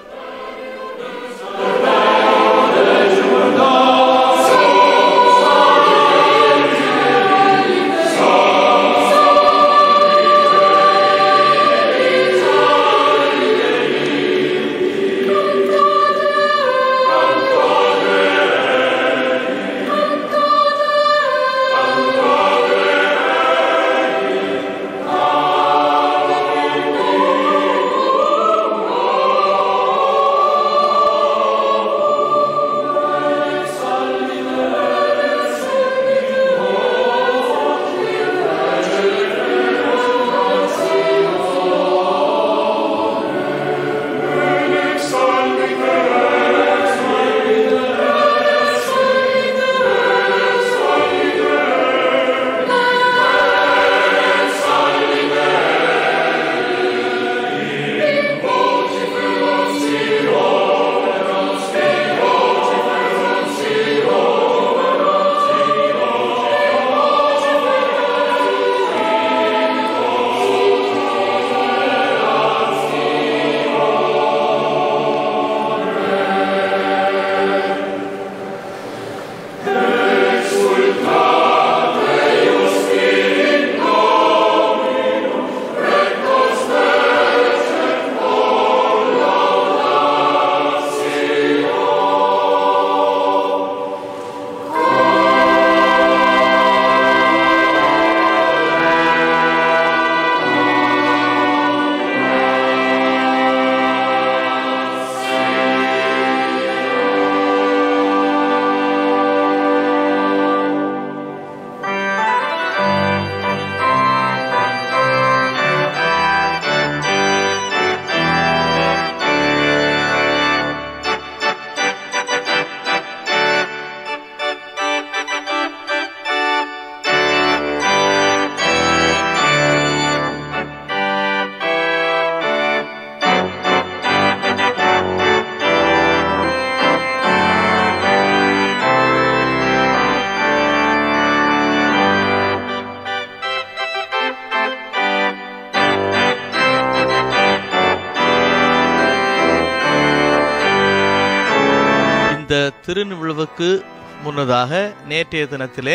இந்த திருநிகழ்வுக்கு முன்னதாக நேற்றைய தினத்திலே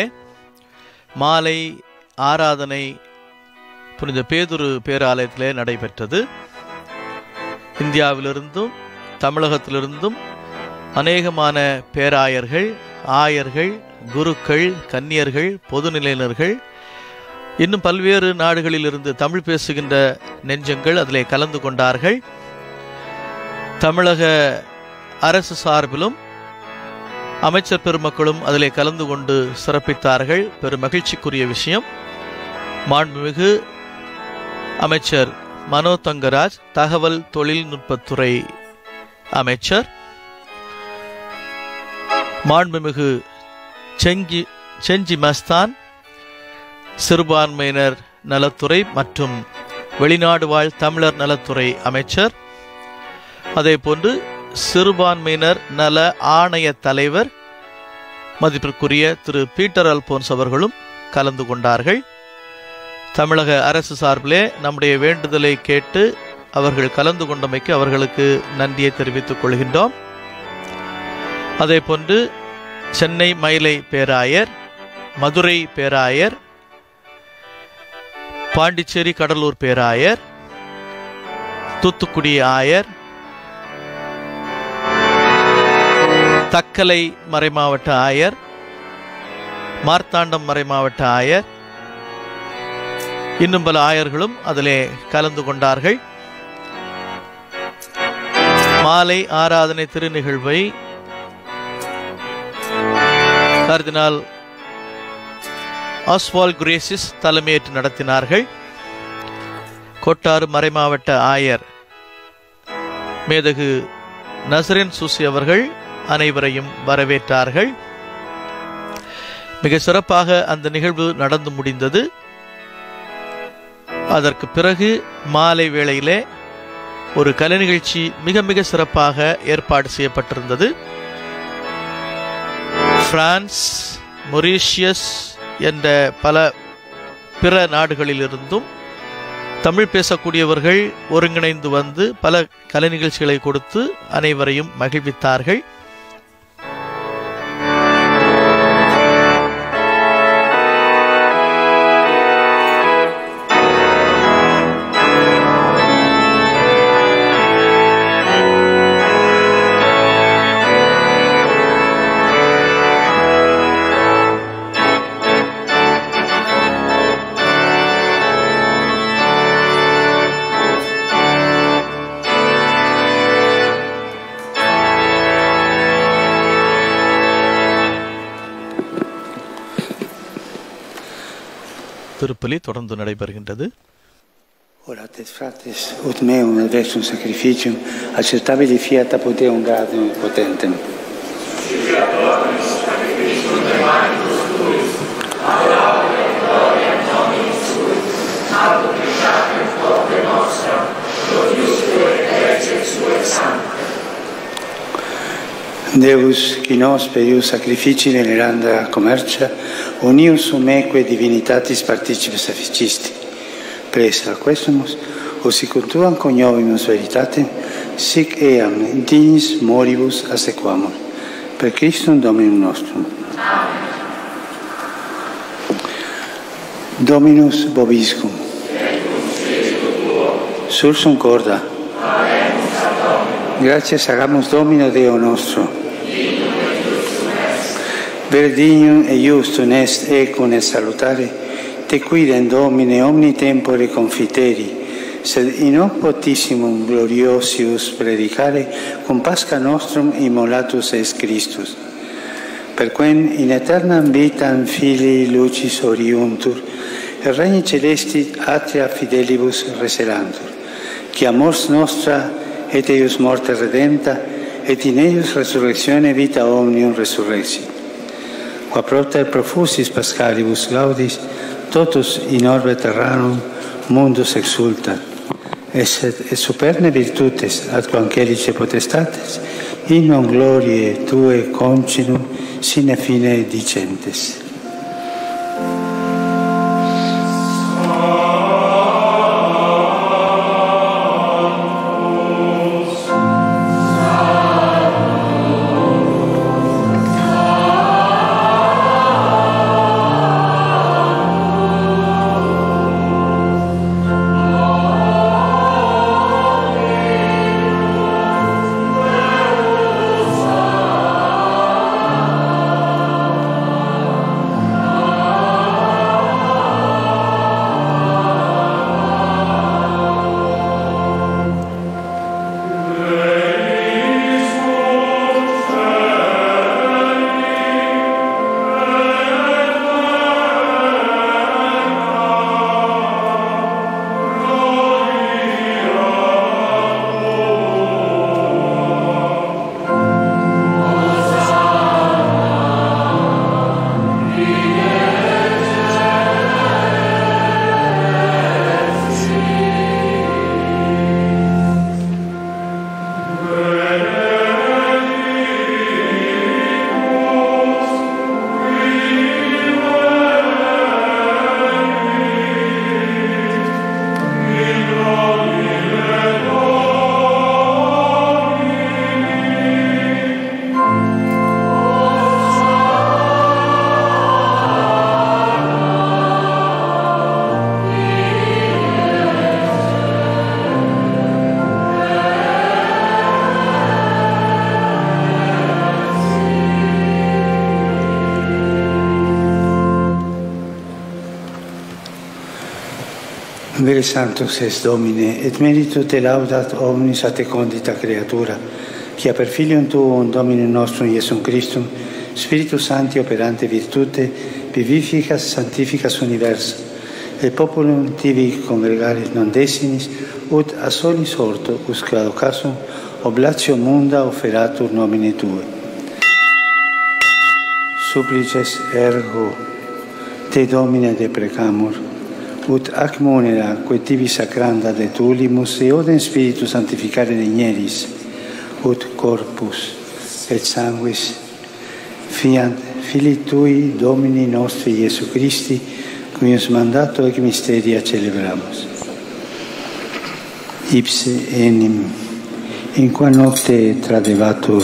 மாலை ஆராதனை புனித பேதுரு பேராலயத்திலே நடைபெற்றது. இந்தியாவிலிருந்தும் தமிழகத்திலிருந்தும் அநேகமான பேராயர்கள், ஆயர்கள், குருக்கள், கன்னியர்கள், பொதுநிலையினர்கள், இன்னும் பல்வேறு நாடுகளிலிருந்து தமிழ் பேசுகின்ற நெஞ்சங்கள் அதிலே கலந்து கொண்டார்கள். தமிழக அரசு சார்பிலும் அமைச்சர் பெருமக்களும் அதிலே கலந்து கொண்டு சிறப்பித்தார்கள். பெரும் மகிழ்ச்சிக்குரிய விஷயம். மாண்புமிகு அமைச்சர் மனோ தங்கராஜ், தகவல் தொழில்நுட்பத்துறை அமைச்சர், மாண்புமிகு செஞ்சி செஞ்சி மஸ்தான், சிறுபான்மையினர் நலத்துறை மற்றும் வெளிநாடு வாழ் தமிழர் நலத்துறை அமைச்சர், அதே போன்று சிறுபான்மையினர் நல ஆணைய தலைவர் மதிப்பிற்குரிய திரு பீட்டர் அல்போன்ஸ் அவர்களும் கலந்து கொண்டார்கள். தமிழக அரசு சார்பிலே நம்முடைய வேண்டுதலை கேட்டு அவர்கள் கலந்து கொண்டமைக்கு அவர்களுக்கு நன்றியை தெரிவித்துக் கொள்கின்றோம். அதே போன்று சென்னை மயிலை பேராயர், மதுரை பேராயர், பாண்டிச்சேரி கடலூர் பேராயர், தூத்துக்குடி ஆயர், தக்கலை மறைமாவட்ட ஆயர், மார்த்தாண்டம் மறைமாவட்ட ஆயர், இன்னும் பல ஆயர்களும் அதிலே கலந்து கொண்டார்கள். மாலை ஆராதனை திருநிகழ்வை கர்தினால் ஆஸ்வால் கிரேசிஸ் தலைமையேற்று நடத்தினார்கள். கோட்டாறு மறைமாவட்ட ஆயர் மேதகு நசரேன் சூசி அவர்கள் அனைவரையும் வரவேற்றார்கள். மிக சிறப்பாக அந்த நிகழ்வு நடந்து முடிந்தது. அதற்கு பிறகு மாலை வேளையிலே ஒரு கலை நிகழ்ச்சி மிக மிக சிறப்பாக ஏற்பாடு செய்யப்பட்டிருந்தது. பிரான்ஸ், மொரீஷியஸ் என்ற பல பிற நாடுகளிலிருந்தும் தமிழ் பேசக்கூடியவர்கள் ஒருங்கிணைந்து வந்து பல கலை நிகழ்ச்சிகளை கொடுத்து அனைவரையும் மகிழ்வித்தார்கள். திருப்பலி தொடர்ந்து நடைபெறுகின்றது. Orates fratres, ut meum adversum sacrificium, acceptabile fiat apud Deum gradum potentem. Deus, qui nos per ius sacrifici veneranda commercia, unius sum eque divinitatis participes afficisti. Presa questumus, o sic untuam coniovimus veritatem, sic eam dignis moribus assequamur. Per Christum Dominum nostrum. Amen. Dominus vobiscum. Sursum corda. Gratias agamus Domino Deo nostro. Verdignum e justum est ecum et salutare, te quidem Domine omni tempore confiteri, sed in hoc potissimum gloriosius predicare, cum Pascha nostrum immolatus est Christus. Per quem in aeternam vitam filii lucis oriuntur, et regni celesti atria fidelibus reserantur, qui amors nostra et eius morte redempta, et in eius resurrectione vita omnium resurrexit. Qua propter profusis Paschalibus gaudis, totus in orbe terranum mundus exultat, et superne virtutes ad quam celice potestates, in non gloriae Tue concinum sine fine dicentes. Vere Sanctus es Domine, et merito te laudat omnis a te condita creatura, che per Filium tuum, Domine nostrum, Iesum Christum, Spiritus Sancti operante virtute, vivificas, sanctificas universa, et populum tibi congregaris non desinis, ut a solis orto, usque ad occasum, oblatio munda offeratur nomine Tue. Supplices ergo te, Domine, deprecamur, ut ac munera quae tibi sacranda de tulimus e odem Spiritus sanctificare digneris, ut corpus et sanguis fiant Filii Tui, Domini nostri Iesu Christi, cuius mandato ec mysteria celebramus. Ipse enim, in qua nocte tradevatur,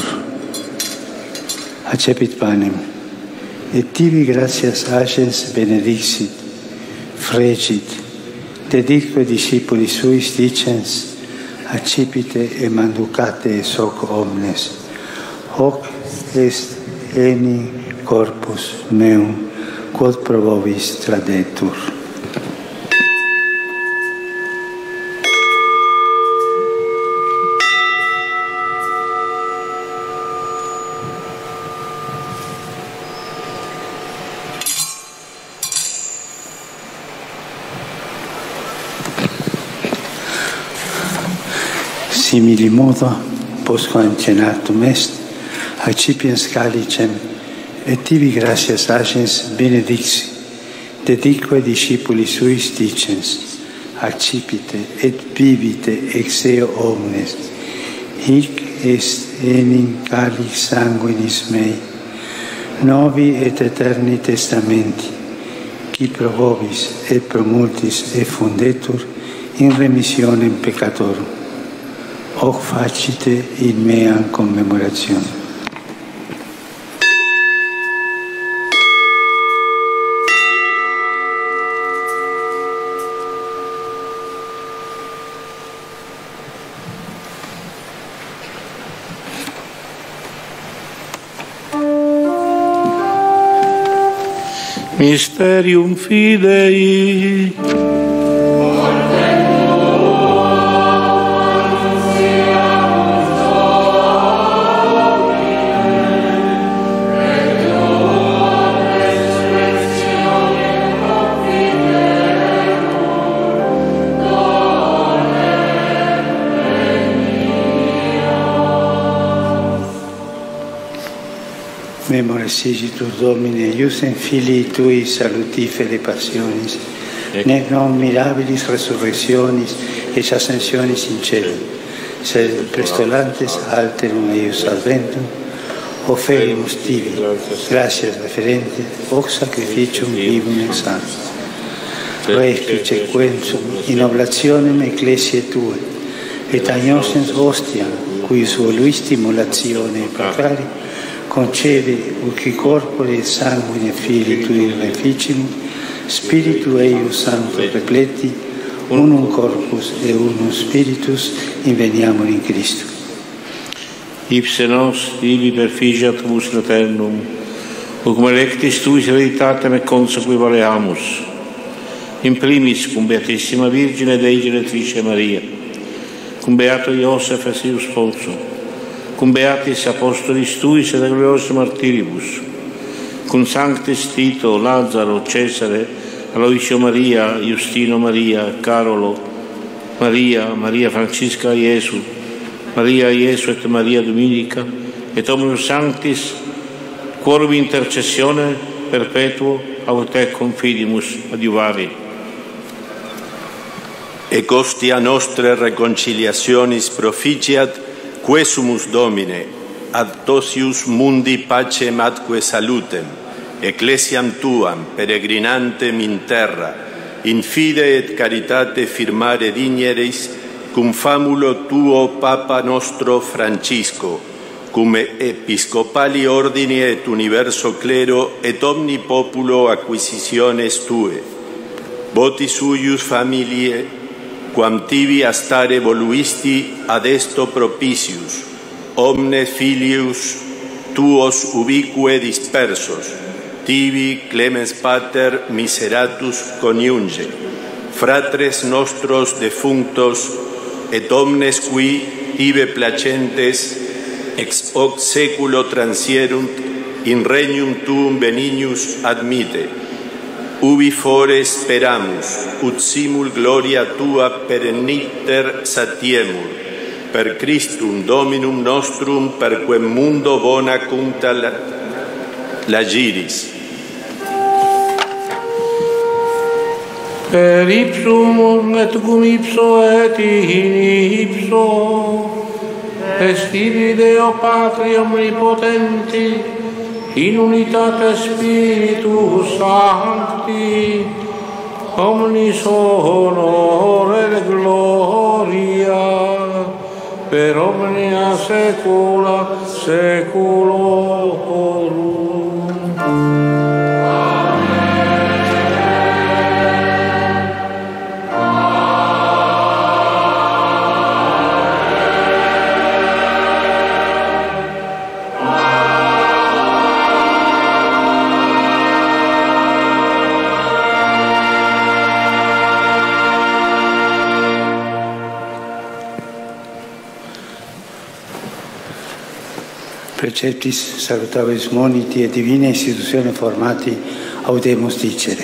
accepit panem, et tibi gratias agens benedixit, fregit, deditque discipuli suis dicens, accipite e manducate es hoc omnes, hoc est eni corpus meum, quod pro vobis tradetur. Simili modo, postquam cenatum est, accipiens calicem, et tibi gratias agens benedixi, dedique discipuli suis dicens, accipite et bibite ex eo omnes, hic est enim calix sanguinis mei, novi et eterni testamenti, qui pro vobis et pro multis effundetur in remissionem peccatorum. Hoc facite in mea commemorazione. Mysterium Fidei. Memoris sigitur Domine, iusem Filii Tui salutifere passionis, nec non mirabilis resurrectionis et ascensionis in cielo, sed prestolantes alterum eius adventum, oferimus tibi, gratias referente, hoc sacrificium vivum et sanctum. Respice quensum in oblationem ecclesiae Tue, et agnosens ostiam, cuius voluisti molatione pecari, concede uci corpore et sanguine Filii Tui reficini, Spiritu eius Sancto repleti, unum corpus et unum Spiritus, inveniamur in Christo. Ipse nos, ibi perfigiat vos naternum, cum electis Tuis hereditatem et consequi valeamus, in primis cum Beatissima Virgine Dei Genetrice Maria, cum Beato Iosef et sius Sponso, cum Beatis Apostolis Tuis et gloriosus martiribus, cum Sanctis Tito, Lazaro, Cesare, Aloisio Maria, Justino Maria, Carolo, Maria, Maria Francisca Iesu, Maria Iesu et Maria Dominica, et omnium sanctis, quorum intercessione perpetuo aut te confidimus adiuvari. Ec ostia nostre reconciliationis proficiat, quesumus Domine, ad tosius mundi pacem atque salutem, ecclesiam Tuam peregrinantem in terra, in fide et caritate firmare digneris, cum famulo Tuo Papa nostro Francisco, cum episcopali ordini et universo clero et omni populo acquisitiones Tue, votis suius familiae, quam tibi astare voluisti ad esto propicius, omnes filius Tuos ubique dispersos, tibi clemens pater miseratus coniunge, fratres nostros defunctos, et omnes qui tibe placentes ex hoc seculo transierunt, in regnum tuum benignus admite. Ubi fore speramus, ut simul gloria tua perenniter satiemur, per Christum Dominum nostrum, per quem mundo bona cunta la, la giris. Per ipsum et cum ipso et in ipso, estivi Deo Patri omnipotenti, in unitate Spiritus Sancti, omnis honore et gloria, per omnia saecula saeculorum. Preceptis salutavis moniti et divina istituzione formati audemus dicere.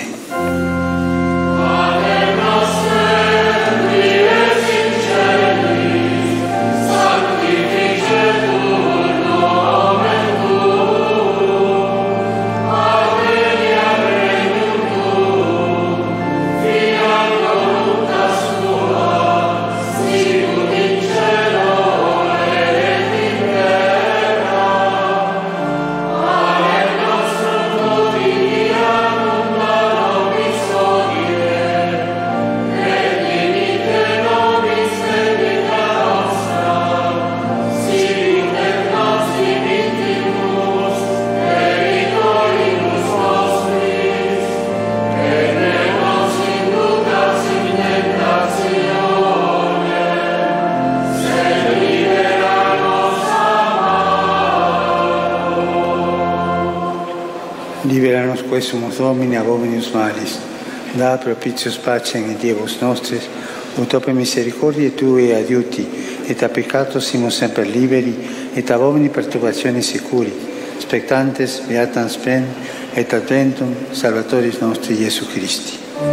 Liberanos quesumus Domini ab omnius malis, da propitius pacem et Dievus nostris, ut opere misericordiae Tue adiuti, et a peccato simus semper liberi, et ab omni perturbatione sicuri, spectantes beatam spem et adventum Salvatoris nostri Iesu Christi.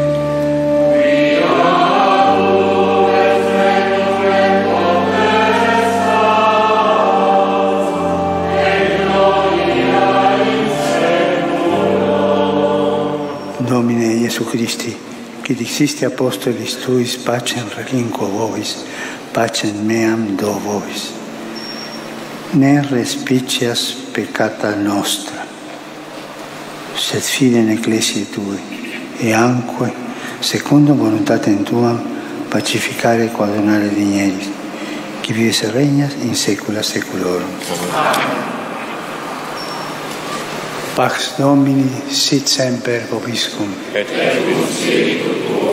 Domine Iesu Christi, qui dixisti apostolis Tuis pacem relinquo vobis, pacem meam do vobis. Ne respicias peccata nostra, sed fidem ecclesiae Tui, e anque, secundum voluntatem Tuam, pacificare quadunare digneris, qui vives et regnas in saecula saeculorum. Amen. Pax Domini sit semper vobiscum. Et cum spiritu tuo.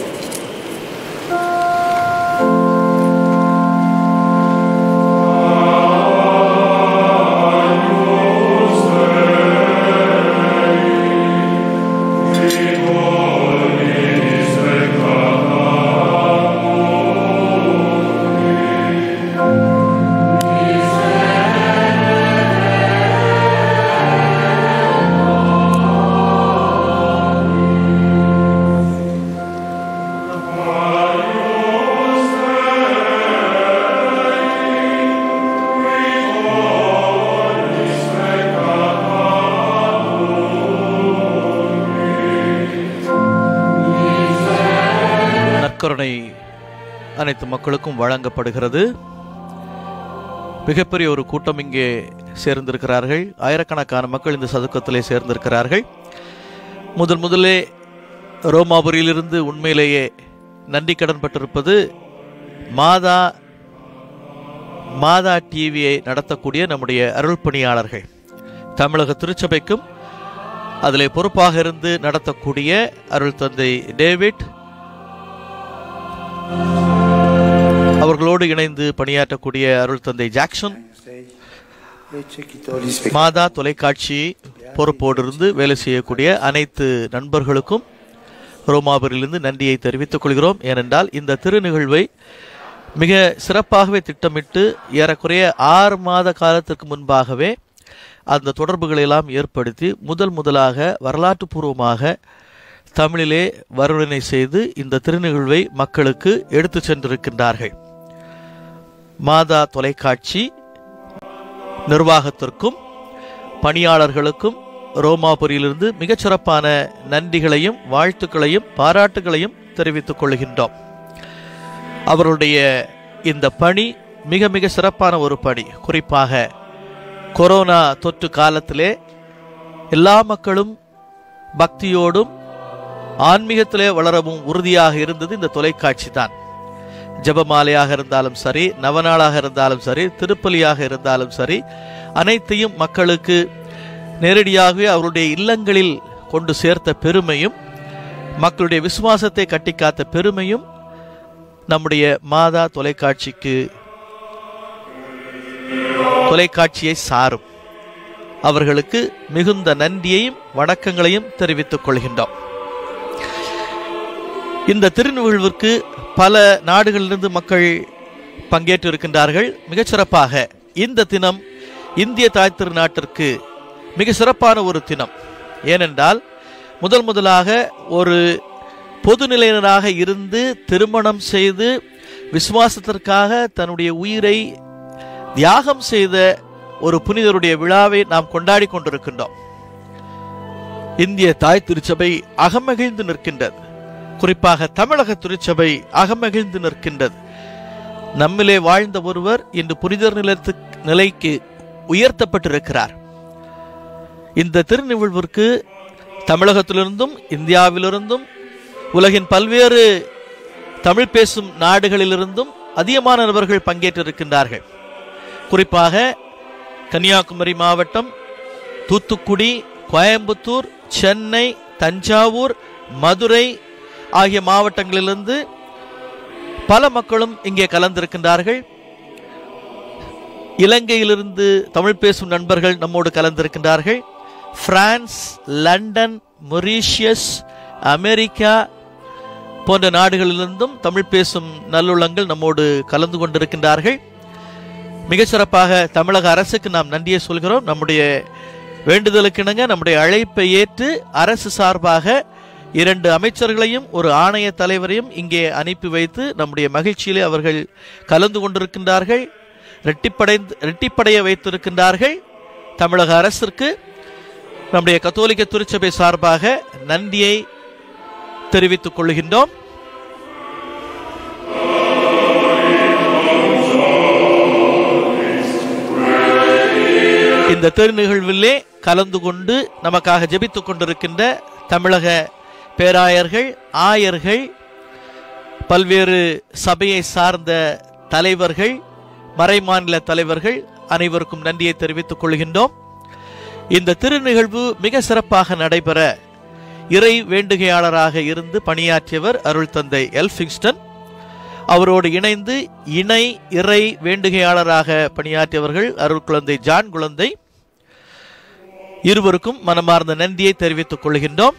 நற்கருணை அனைத்து மக்களுக்கும் வழங்கப்படுகிறது. மிகப்பெரிய ஒரு கூட்டம் இங்கே சேர்ந்திருக்கிறார்கள். ஆயிரக்கணக்கான மக்கள் இந்த சதுக்கத்திலே சேர்ந்திருக்கிறார்கள். முதல் முதலே ரோமாபுரியிலிருந்து உண்மையிலேயே நன்றி கடன் பட்டிருப்பது மாதா மாதா டிவியை நடத்தக்கூடிய நம்முடைய அருள் பணியாளர்கள். தமிழக திருச்சபைக்கும் அதிலே பொறுப்பாக இருந்து நடத்தக்கூடிய அருள் தந்தை டேவிட், அவர்களோடு இணைந்து பணியாற்றக்கூடிய அருள் தந்தை ஜாக்சன், மாதா தொலைக்காட்சி பொறுப்போடு இருந்து வேலை செய்யக்கூடிய அனைத்து நண்பர்களுக்கும் ரோமாபுரியிலிருந்து நன்றியை தெரிவித்துக் கொள்கிறோம். ஏனென்றால் இந்த திருநிகழ்வை மிக சிறப்பாகவே திட்டமிட்டு ஏறக்குறைய ஆறு மாத காலத்திற்கு முன்பாகவே அந்த தொடர்புகளை எல்லாம் ஏற்படுத்தி முதல் முதலாக வரலாற்று பூர்வமாக தமிழிலே வருணனை செய்து இந்த திருநிகழ்வை மக்களுக்கு எடுத்து சென்றிருக்கின்றார்கள். மாதா தொலைக்காட்சி நிர்வாகத்திற்கும் பணியாளர்களுக்கும் ரோமாபுரியிலிருந்து மிகச்சிறப்பான நன்றிகளையும் வாழ்த்துக்களையும் பாராட்டுகளையும் தெரிவித்துக் கொள்கின்றோம். அவருடைய இந்த பணி மிக மிக சிறப்பான ஒரு பணி. குறிப்பாக கொரோனா தொற்று காலத்திலே எல்லா மக்களும் பக்தியோடும் ஆன்மீகத்திலே வளரவும் உறுதியாக இருந்தது இந்த தொலைக்காட்சி தான். ஜபமாலையாக இருந்தாலும் சரி, நவநாளாக இருந்தாலும் சரி, திருப்பலியாக இருந்தாலும் சரி, அனைத்தையும் மக்களுக்கு நேரடியாகவே அவருடைய இல்லங்களில் கொண்டு சேர்த்த பெருமையும் மக்களுடைய விசுவாசத்தை கட்டிக்காத்த பெருமையும் நம்முடைய மாதா தொலைக்காட்சிக்கு தொலைக்காட்சியை சாரும். அவர்களுக்கு மிகுந்த நன்றியையும் வணக்கங்களையும் தெரிவித்துக் கொள்கின்றோம். இந்த திருநிகழ்விற்கு பல நாடுகளிலிருந்து மக்கள் பங்கேற்று இருக்கின்றார்கள். மிகச்சிறப்பாக இந்த தினம் இந்திய தாய் திருநாட்டிற்கு மிக சிறப்பான ஒரு தினம். ஏனென்றால் முதல் முதலாக ஒரு பொதுநிலையினராக இருந்து திருமணம் செய்து விசுவாசத்திற்காக தன்னுடைய உயிரை தியாகம் செய்த ஒரு புனிதருடைய விழாவை நாம் கொண்டாடி கொண்டிருக்கின்றோம். இந்திய தாய் திருச்சபை அகமகிழ்ந்து நிற்கின்றது. குறிப்பாக தமிழக திருச்சபை அகமகிழ்ந்து நிற்கின்றது. நம்மிலே வாழ்ந்த ஒருவர் இன்று புனிதர் நிலத்து நிலைக்கு உயர்த்தப்பட்டிருக்கிறார். இந்த திருநிகழ்விற்கு தமிழகத்திலிருந்தும் இந்தியாவிலிருந்தும் உலகின் பல்வேறு தமிழ் பேசும் நாடுகளிலிருந்தும் அதிகமான நபர்கள் பங்கேற்றிருக்கின்றார்கள். குறிப்பாக கன்னியாகுமரி மாவட்டம், தூத்துக்குடி, கோயம்புத்தூர், சென்னை, தஞ்சாவூர், மதுரை ஆகிய மாவட்டங்களிலிருந்து பல மக்களும் இங்கே கலந்திருக்கின்றார்கள். இலங்கையிலிருந்து தமிழ் பேசும் நண்பர்கள் நம்மோடு கலந்திருக்கின்றார்கள். பிரான்ஸ், லண்டன், மொரீஷியஸ், அமெரிக்கா போன்ற நாடுகளிலிருந்தும் தமிழ் பேசும் நல்லுள்ளங்கள் நம்மோடு கலந்து கொண்டிருக்கின்றார்கள். மிகச்சிறப்பாக தமிழக அரசுக்கு நாம் நன்றியை சொல்கிறோம். நம்முடைய வேண்டுதலுக்கிணங்க நம்முடைய அழைப்பை ஏற்று அரசு சார்பாக இரண்டு அமைச்சர்களையும் ஒரு ஆணைய தலைவரையும் இங்கே அனுப்பி வைத்து நம்முடைய மகிழ்ச்சியிலே அவர்கள் கலந்து கொண்டிருக்கின்றார்கள். ரெட்டிப்படைந்து ரெட்டிப்படைய வைத்திருக்கின்றார்கள். தமிழக அரசிற்கு நம்முடைய கத்தோலிக்க திருச்சபை சார்பாக நன்றியை தெரிவித்துக் கொள்கின்றோம். இந்த திருநிகழ்விலே கலந்து கொண்டு நமக்காக ஜெபித்துக் கொண்டிருக்கின்ற தமிழக பேராயர்கள், ஆயர்கள், பல்வேறு சபையை சார்ந்த தலைவர்கள், மறைமாநில தலைவர்கள் அனைவருக்கும் நன்றியை தெரிவித்துக் கொள்கின்றோம். இந்த திருநிகழ்வு மிக சிறப்பாக நடைபெற இறை வேண்டுகையாளராக இருந்து பணியாற்றியவர் அருள் தந்தை எல்பிங்ஸ்டன். அவரோடு இணைந்து இணை இறை வேண்டுகையாளராக பணியாற்றியவர்கள் அருள் குழந்தை ஜான் குழந்தை. இருவருக்கும் மனமார்ந்த நன்றியை தெரிவித்துக் கொள்கின்றோம்.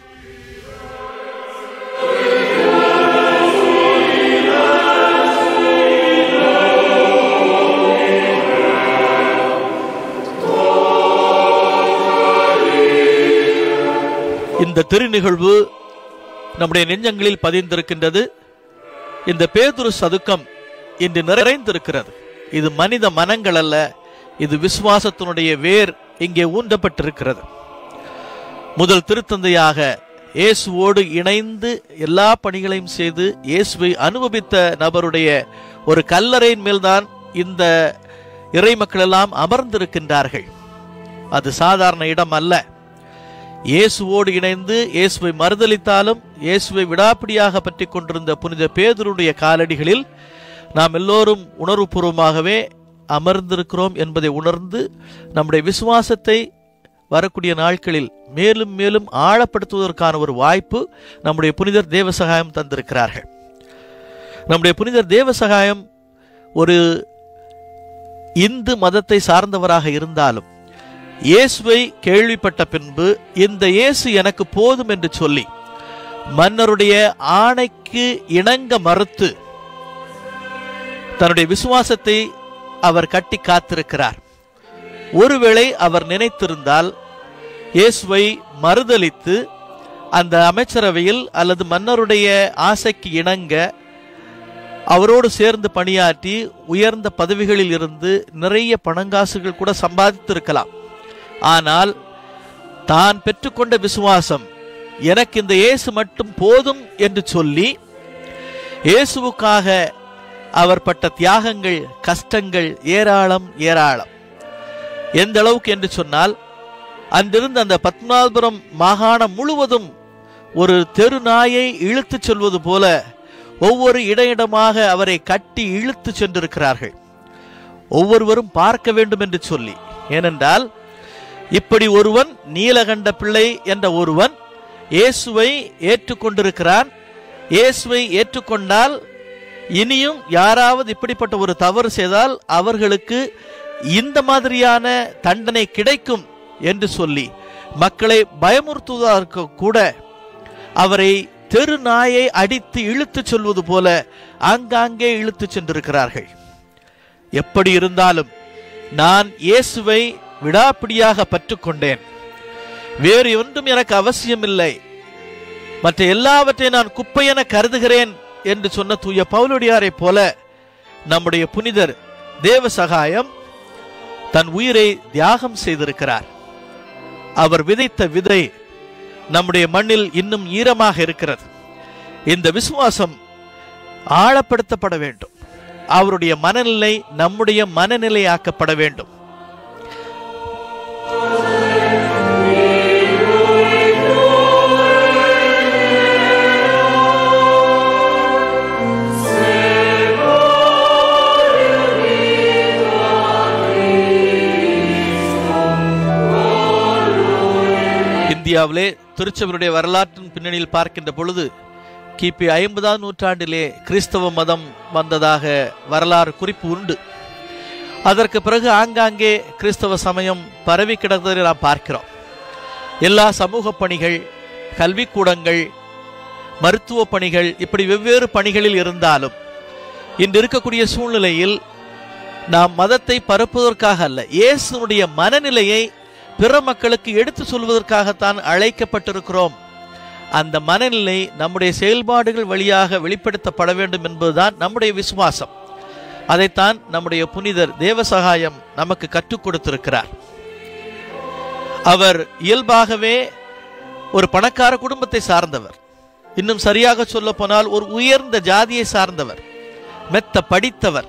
இந்த திருநிகழ்வு நம்முடைய நெஞ்சங்களில் பதிந்திருக்கின்றது. இந்த பேதுரு சதுக்கம் இன்று நிறைந்திருக்கிறது. இது மனித மனங்கள் அல்ல, இது விசுவாசத்தினுடைய வேர் இங்கே ஊன்றப்பட்டிருக்கிறது. முதல் திருத்தந்தையாக இயேசுவோடு இணைந்து எல்லா பணிகளையும் செய்து இயேசுவை அனுபவித்த நபருடைய ஒரு கல்லறையின் மேல்தான் இந்த இறை மக்கள் எல்லாம் அமர்ந்திருக்கின்றார்கள். அது சாதாரண இடம் அல்ல. இயேசுவோடு இணைந்து இயேசுவை மறுதலித்தாலும் இயேசுவை விடாப்பிடியாக பற்றி கொண்டிருந்த புனித பேதுருடைய காலடிகளில் நாம் எல்லோரும் உணர்வுபூர்வமாகவே அமர்ந்திருக்கிறோம் என்பதை உணர்ந்து நம்முடைய விசுவாசத்தை வரக்கூடிய நாட்களில் மேலும் மேலும் ஆழப்படுத்துவதற்கான ஒரு வாய்ப்பு நம்முடைய புனிதர் தேவசகாயம் தந்திருக்கிறார்கள். நம்முடைய புனிதர் தேவசகாயம் ஒரு இந்து மதத்தை சார்ந்தவராக இருந்தாலும் இயேசுவை கேள்விப்பட்ட பின்பு இந்த இயேசு எனக்கு போதும் என்று சொல்லி மன்னருடைய ஆணைக்கு இணங்க மறுத்து தன்னுடைய விசுவாசத்தை அவர் கட்டி காத்திருக்கிறார். ஒருவேளை அவர் நினைத்திருந்தால் இயேசுவை மறுதலித்து அந்த அமைச்சரவையில் அல்லது மன்னருடைய ஆசைக்கு இணங்க அவரோடு சேர்ந்து பணியாற்றி உயர்ந்த பதவிகளில் இருந்து நிறைய பணங்காசுகள் கூட சம்பாதித்திருக்கலாம். ஆனால் தான் பெற்றுக்கொண்ட விசுவாசம், எனக்கு இந்த இயேசு மட்டும் போதும் என்று சொல்லி இயேசுவுக்காக அவர் பட்ட தியாகங்கள், கஷ்டங்கள் ஏராளம் ஏராளம். எந்த அளவுக்கு என்று சொன்னால், அன்றிருந்து அந்த பத்மநாபபுரம் மாகாணம் முழுவதும் ஒரு தெரு நாயை இழுத்து செல்வது போல ஒவ்வொரு இடமாக அவரை கட்டி இழுத்து சென்றிருக்கிறார்கள். ஒவ்வொருவரும் பார்க்க வேண்டும் என்று சொல்லி. ஏனென்றால் இப்படி ஒருவன், நீலகண்ட பிள்ளை என்ற ஒருவன் இயேசுவை ஏற்றுக்கொண்டிருக்கிறான். இயேசுவை ஏற்றுக்கொண்டால் இனியும் யாராவது இப்படிப்பட்ட ஒரு தவறு செய்தால் அவர்களுக்கு இந்த மாதிரியான தண்டனை கிடைக்கும் என்று சொல்லி மக்களை பயமுறுத்துவதற்கு கூட அவரை தெரு நாயை அடித்து இழுத்து சொல்வது போல ஆங்காங்கே இழுத்து சென்றிருக்கிறார்கள். எப்படி இருந்தாலும் நான் இயேசுவை விடாப்பிடியாக பற்றுக்கொண்டேன். வேறு ஒன்றும் எனக்கு அவசியம் இல்லை, மற்ற எல்லாவற்றையும் நான் குப்பையென கருதுகிறேன் என்று சொன்ன தூய பவுலடியாரை போல நம்முடைய புனிதர் தேவ சகாயம் தன் உயிரை தியாகம் செய்திருக்கிறார். அவர் விதைத்த விதை நம்முடைய மண்ணில் இன்னும் ஈரமாக இருக்கிறது. இந்த விசுவாசம் ஆழப்படுத்தப்பட வேண்டும். அவருடைய மனநிலை நம்முடைய மனநிலையாக்கப்பட வேண்டும். இந்தியாவிலே திருச்சபையுடைய வரலாற்றின் பின்னணியில் பார்க்கின்ற பொழுது கிபி ஐம்பதாம் நூற்றாண்டிலே கிறிஸ்தவ மதம் வந்ததாக வரலாறு குறிப்பு உண்டு. அதற்கு பிறகு ஆங்காங்கே கிறிஸ்தவ சமயம் பரவி கிடந்ததை நாம் பார்க்கிறோம். எல்லா சமூக பணிகள், கல்விக்கூடங்கள், மருத்துவ பணிகள், இப்படி வெவ்வேறு பணிகளில் இருந்தாலும் இன்று இருக்கக்கூடிய சூழ்நிலையில் நாம் மதத்தை பரப்புவதற்காக அல்ல, இயேசுனுடைய மனநிலையை பிற மக்களுக்கு எடுத்து சொல்வதற்காகத்தான் அழைக்கப்பட்டிருக்கிறோம். அந்த மனநிலை நம்முடைய செயல்பாடுகள் வழியாக வெளிப்படுத்தப்பட வேண்டும் என்பதுதான் நம்முடைய விசுவாசம். அதைத்தான் நம்முடைய புனிதர் தேவசகாயம் நமக்கு கற்றுக் கொடுத்திருக்கிறார். அவர் இயல்பாகவே ஒரு பணக்கார குடும்பத்தை சார்ந்தவர். இன்னும் சரியாக சொல்ல போனால் ஒரு உயர்ந்த ஜாதியை சார்ந்தவர், மெத்த படித்தவர்.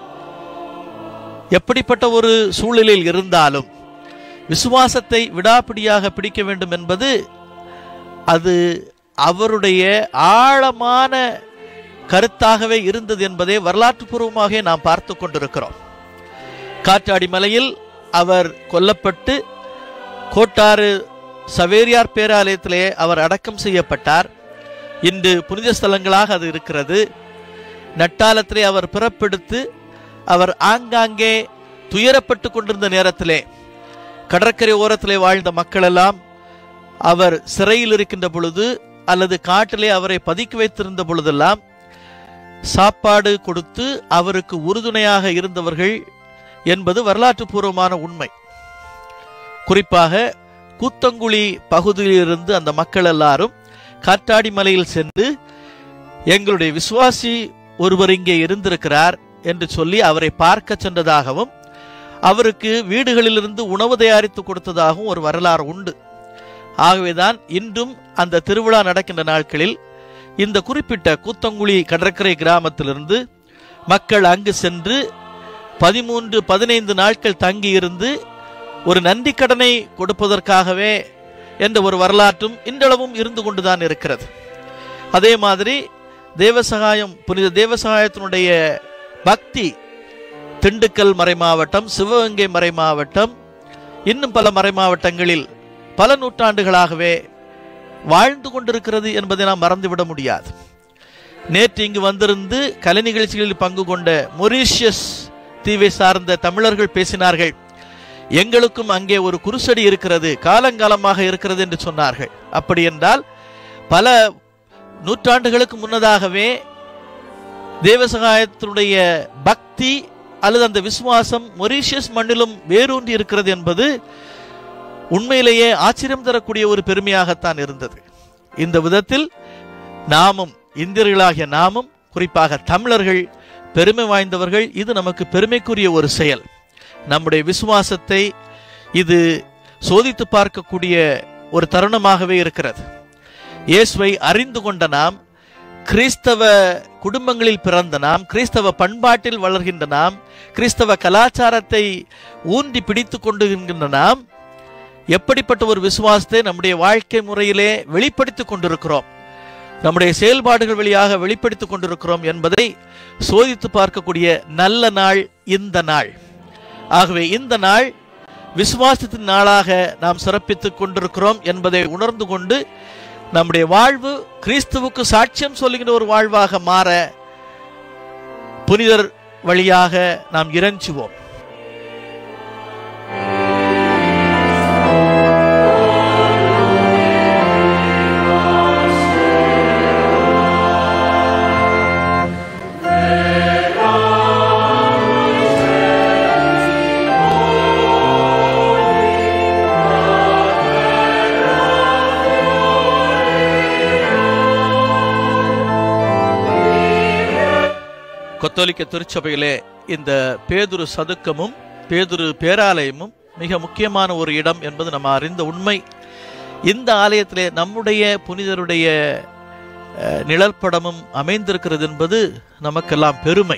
எப்படிப்பட்ட ஒரு சூழலில் இருந்தாலும் விசுவாசத்தை விடாப்பிடியாக பிடிக்க வேண்டும் என்பது அது அவருடைய ஆழமான கருத்தாகவே இருந்தது என்பதை வரலாற்று பூர்வமாக நாம் பார்த்து கொண்டிருக்கிறோம். காற்றாடி மலையில் அவர் கொல்லப்பட்டு கோட்டாறு சவேரியார் பேராலயத்திலே அவர் அடக்கம் செய்யப்பட்டார். இன்று புனித ஸ்தலங்களாக அது இருக்கிறது. நட்டாலத்திலே அவர் பிறப்பெடுத்து அவர் ஆங்காங்கே துயரப்பட்டு கொண்டிருந்த நேரத்திலே கடற்கரை ஓரத்திலே வாழ்ந்த மக்கள் எல்லாம் அவர் சிறையில் இருக்கின்ற பொழுது அல்லது காட்டிலே அவரை பதுக்கி வைத்திருந்த பொழுதெல்லாம் சாப்பாடு கொடுத்து அவருக்கு உறுதுணையாக இருந்தவர்கள் என்பது வரலாற்று பூர்வமான உண்மை. குறிப்பாக கூத்தங்குழி பகுதியிலிருந்து அந்த மக்கள் எல்லாரும் காற்றாடி மலையில் சென்று எங்களுடைய விசுவாசி ஒருவர் இங்கே இருந்திருக்கிறார் என்று சொல்லி அவரை பார்க்க சென்றதாகவும் அவருக்கு வீடுகளிலிருந்து உணவு தயாரித்து கொடுத்ததாகவும் ஒரு வரலாறு உண்டு. ஆகவேதான் இன்றும் அந்த திருவிழா நடக்கின்ற நாட்களில் இந்த குறிப்பிட்ட கூத்தங்குழி கடற்கரை கிராமத்திலிருந்து மக்கள் அங்கு சென்று பதிமூன்று பதினைந்து நாட்கள் தங்கியிருந்து ஒரு நன்றி கடனை கொடுப்பதற்காகவே என்ற ஒரு வரலாற்றும் இன்றளவும் இருந்து கொண்டுதான் இருக்கிறது. அதே மாதிரி தேவசகாயம், புனித தேவசகாயத்தினுடைய பக்தி திண்டுக்கல் மறை மாவட்டம், சிவகங்கை மறை மாவட்டம், இன்னும் பல மறை மாவட்டங்களில் பல நூற்றாண்டுகளாகவே வாழ்ந்து கொண்டிருக்கிறது என்பதை நாம் மறந்துவிட முடியாது. நேற்று இங்கு வந்திருந்து கலை நிகழ்ச்சிகளில் பங்கு கொண்ட மொரீஷியஸ் தீவை சார்ந்த தமிழர்கள் பேசினார்கள். எங்களுக்கும் அங்கே ஒரு குருசடி இருக்கிறது, காலங்காலமாக இருக்கிறது என்று சொன்னார்கள். அப்படி என்றால் பல நூற்றாண்டுகளுக்கு முன்னதாகவே தேவசகாயத்தினுடைய பக்தி அல்லது அந்த விசுவாசம் மொரீஷியஸ் மண்ணிலும் வேரூன்றி இருக்கிறது என்பது உண்மையிலேயே ஆச்சரியம் தரக்கூடிய ஒரு பெருமையாகத்தான் இருந்தது. இந்த விதத்தில் நாமும் இந்தியர்களாகிய நாமும் குறிப்பாக தமிழர்கள் பெருமை வாய்ந்தவர்கள். இது நமக்கு பெருமைக்குரிய ஒரு செயல். நம்முடைய விசுவாசத்தை இது சோதித்து பார்க்கக்கூடிய ஒரு தருணமாகவே இருக்கிறது. இயேசுவை அறிந்து கொண்ட நாம், கிறிஸ்தவ குடும்பங்களில் பிறந்த நாம், கிறிஸ்தவ பண்பாட்டில் வளர்கின்ற நாம், கிறிஸ்தவ கலாச்சாரத்தை ஊன்றி பிடித்து கொண்டுகின்ற நாம் எப்படிப்பட்ட ஒரு விசுவாசத்தை நம்முடைய வாழ்க்கை முறையிலே வெளிப்படுத்திக் கொண்டிருக்கிறோம், நம்முடைய செயல்பாடுகள் வழியாக வெளிப்படுத்திக் கொண்டிருக்கிறோம் என்பதை சோதித்து பார்க்கக்கூடிய நல்ல நாள் இந்த நாள். ஆகவே இந்த நாள் விசுவாசத்தின் நாளாக நாம் சிறப்பித்துக் கொண்டிருக்கிறோம் என்பதை உணர்ந்து கொண்டு நம்முடைய வாழ்வு கிறிஸ்துவுக்கு சாட்சியம் சொல்லுகின்ற ஒரு வாழ்வாக மாற புனிதர் வழியாக நாம் இறைஞ்சுவோம். கத்தோலிக்க திருச்சபையிலே இந்த பேதுரு சதுக்கமும் பேதுரு பேராலயமும் மிக முக்கியமான ஒரு இடம் என்பது நம்ம அறிந்த உண்மை. இந்த ஆலயத்திலே நம்முடைய புனிதருடைய நிழற்படமும் அமைந்திருக்கிறது என்பது நமக்கெல்லாம் பெருமை.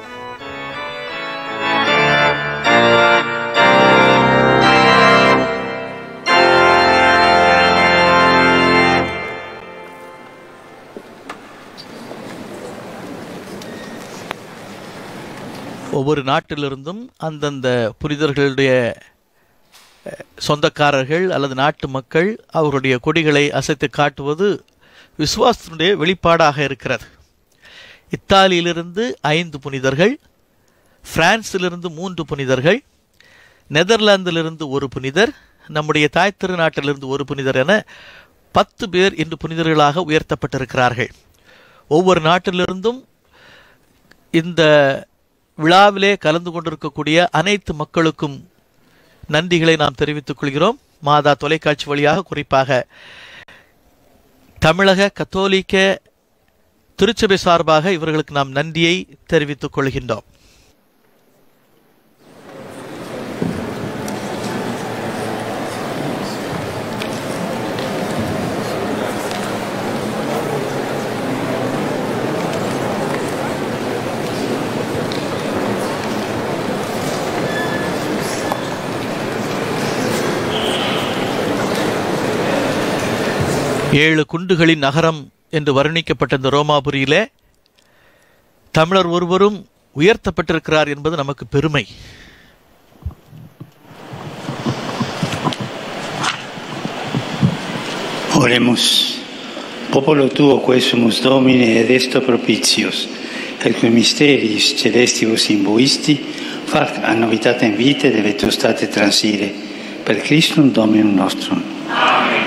ஒவ்வொரு நாட்டிலிருந்தும் அந்தந்த புனிதர்களுடைய சொந்தக்காரர்கள் அல்லது நாட்டு மக்கள் அவருடைய கொடிகளை அசைத்து காட்டுவது விசுவாசத்தினுடைய வெளிப்பாடாக இருக்கிறது. இத்தாலியிலிருந்து ஐந்து புனிதர்கள், பிரான்சிலிருந்து மூன்று புனிதர்கள், நெதர்லாந்திலிருந்து ஒரு புனிதர், நம்முடைய தாய் திருநாட்டிலிருந்து ஒரு புனிதர் என பத்து பேர் இன்று புனிதர்களாக உயர்த்தப்பட்டிருக்கிறார்கள். ஒவ்வொரு நாட்டிலிருந்தும் இந்த விழாவிலே கலந்து கொண்டிருக்கக்கூடிய அனைத்து மக்களுக்கும் நன்றிகளை நாம் தெரிவித்துக் கொள்கிறோம். மாதா தொலைக்காட்சி வழியாக குறிப்பாக தமிழக கத்தோலிக்க திருச்சபை சார்பாக இவர்களுக்கு நாம் நன்றியை தெரிவித்துக் கொள்கின்றோம். ஏழு குண்டுகளின் நகரம் என்று வர்ணிக்கப்பட்ட இந்த ரோமாபுரியிலே தமிழர் ஒருவரும் உயர்த்தப்பட்டிருக்கிறார் என்பது நமக்கு பெருமை. Oremus, popolo tuo quae sumus Domine ed esto propitius, et cui mysteris celestibus imbuisti, fac a novitatem vitae de vetustate transire, per Christum Dominum nostrum. Amen.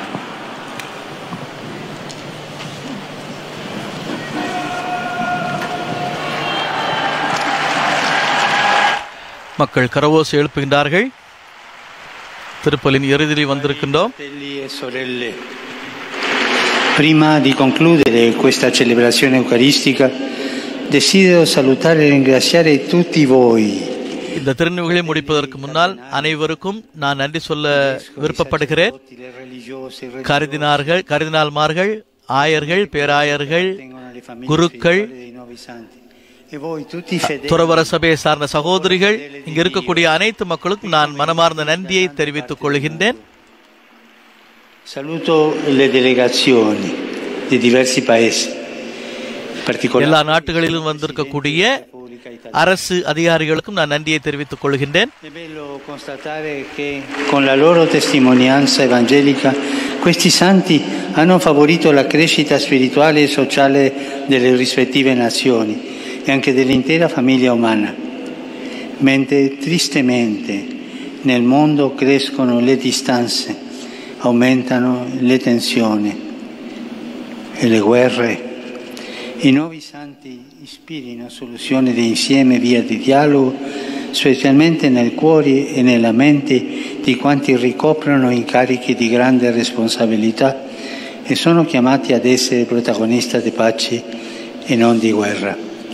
மக்கள் கரவோசை எழுப்புகின்றார்கள். திருப்பலின் இறுதியில் வந்திருக்கின்றோம். Prima di concludere questa celebrazione eucaristica, desidero salutare e ringraziare tutti voi. இந்த திருநிகழ்ச்சியை முடிப்பதற்கு முன்னால் அனைவருக்கும் நான் நன்றி சொல்ல விருப்பப்படுகிறேன். கர்தினார்கள், கர்தினால்மார்கள், ஆயர்கள், பேராயர்கள், குருக்கள், துறவர சபையை சார்ந்த சகோதரிகள், இங்கு இருக்கக்கூடிய அனைத்து மக்களுக்கும் நான் மனமார்ந்த நன்றியை தெரிவித்துக் கொள்கின்றேன். எல்லா நாட்டுகளிலும் வந்திருக்கக்கூடிய அரசு அதிகாரிகளுக்கும் நான் நன்றியை தெரிவித்துக் கொள்கின்றேன். Con la loro testimonianza evangelica, questi santi hanno favorito la crescita spirituale e sociale delle rispettive nazioni e anche dell'intera famiglia umana, mentre tristemente nel mondo crescono le distanze, aumentano le tensioni e le guerre. I nuovi santi ispirino soluzioni di insieme via di dialogo, specialmente nel cuore e nella mente di quanti ricoprono incarichi di grande responsabilità e sono chiamati ad essere protagonisti di pace e non di guerra.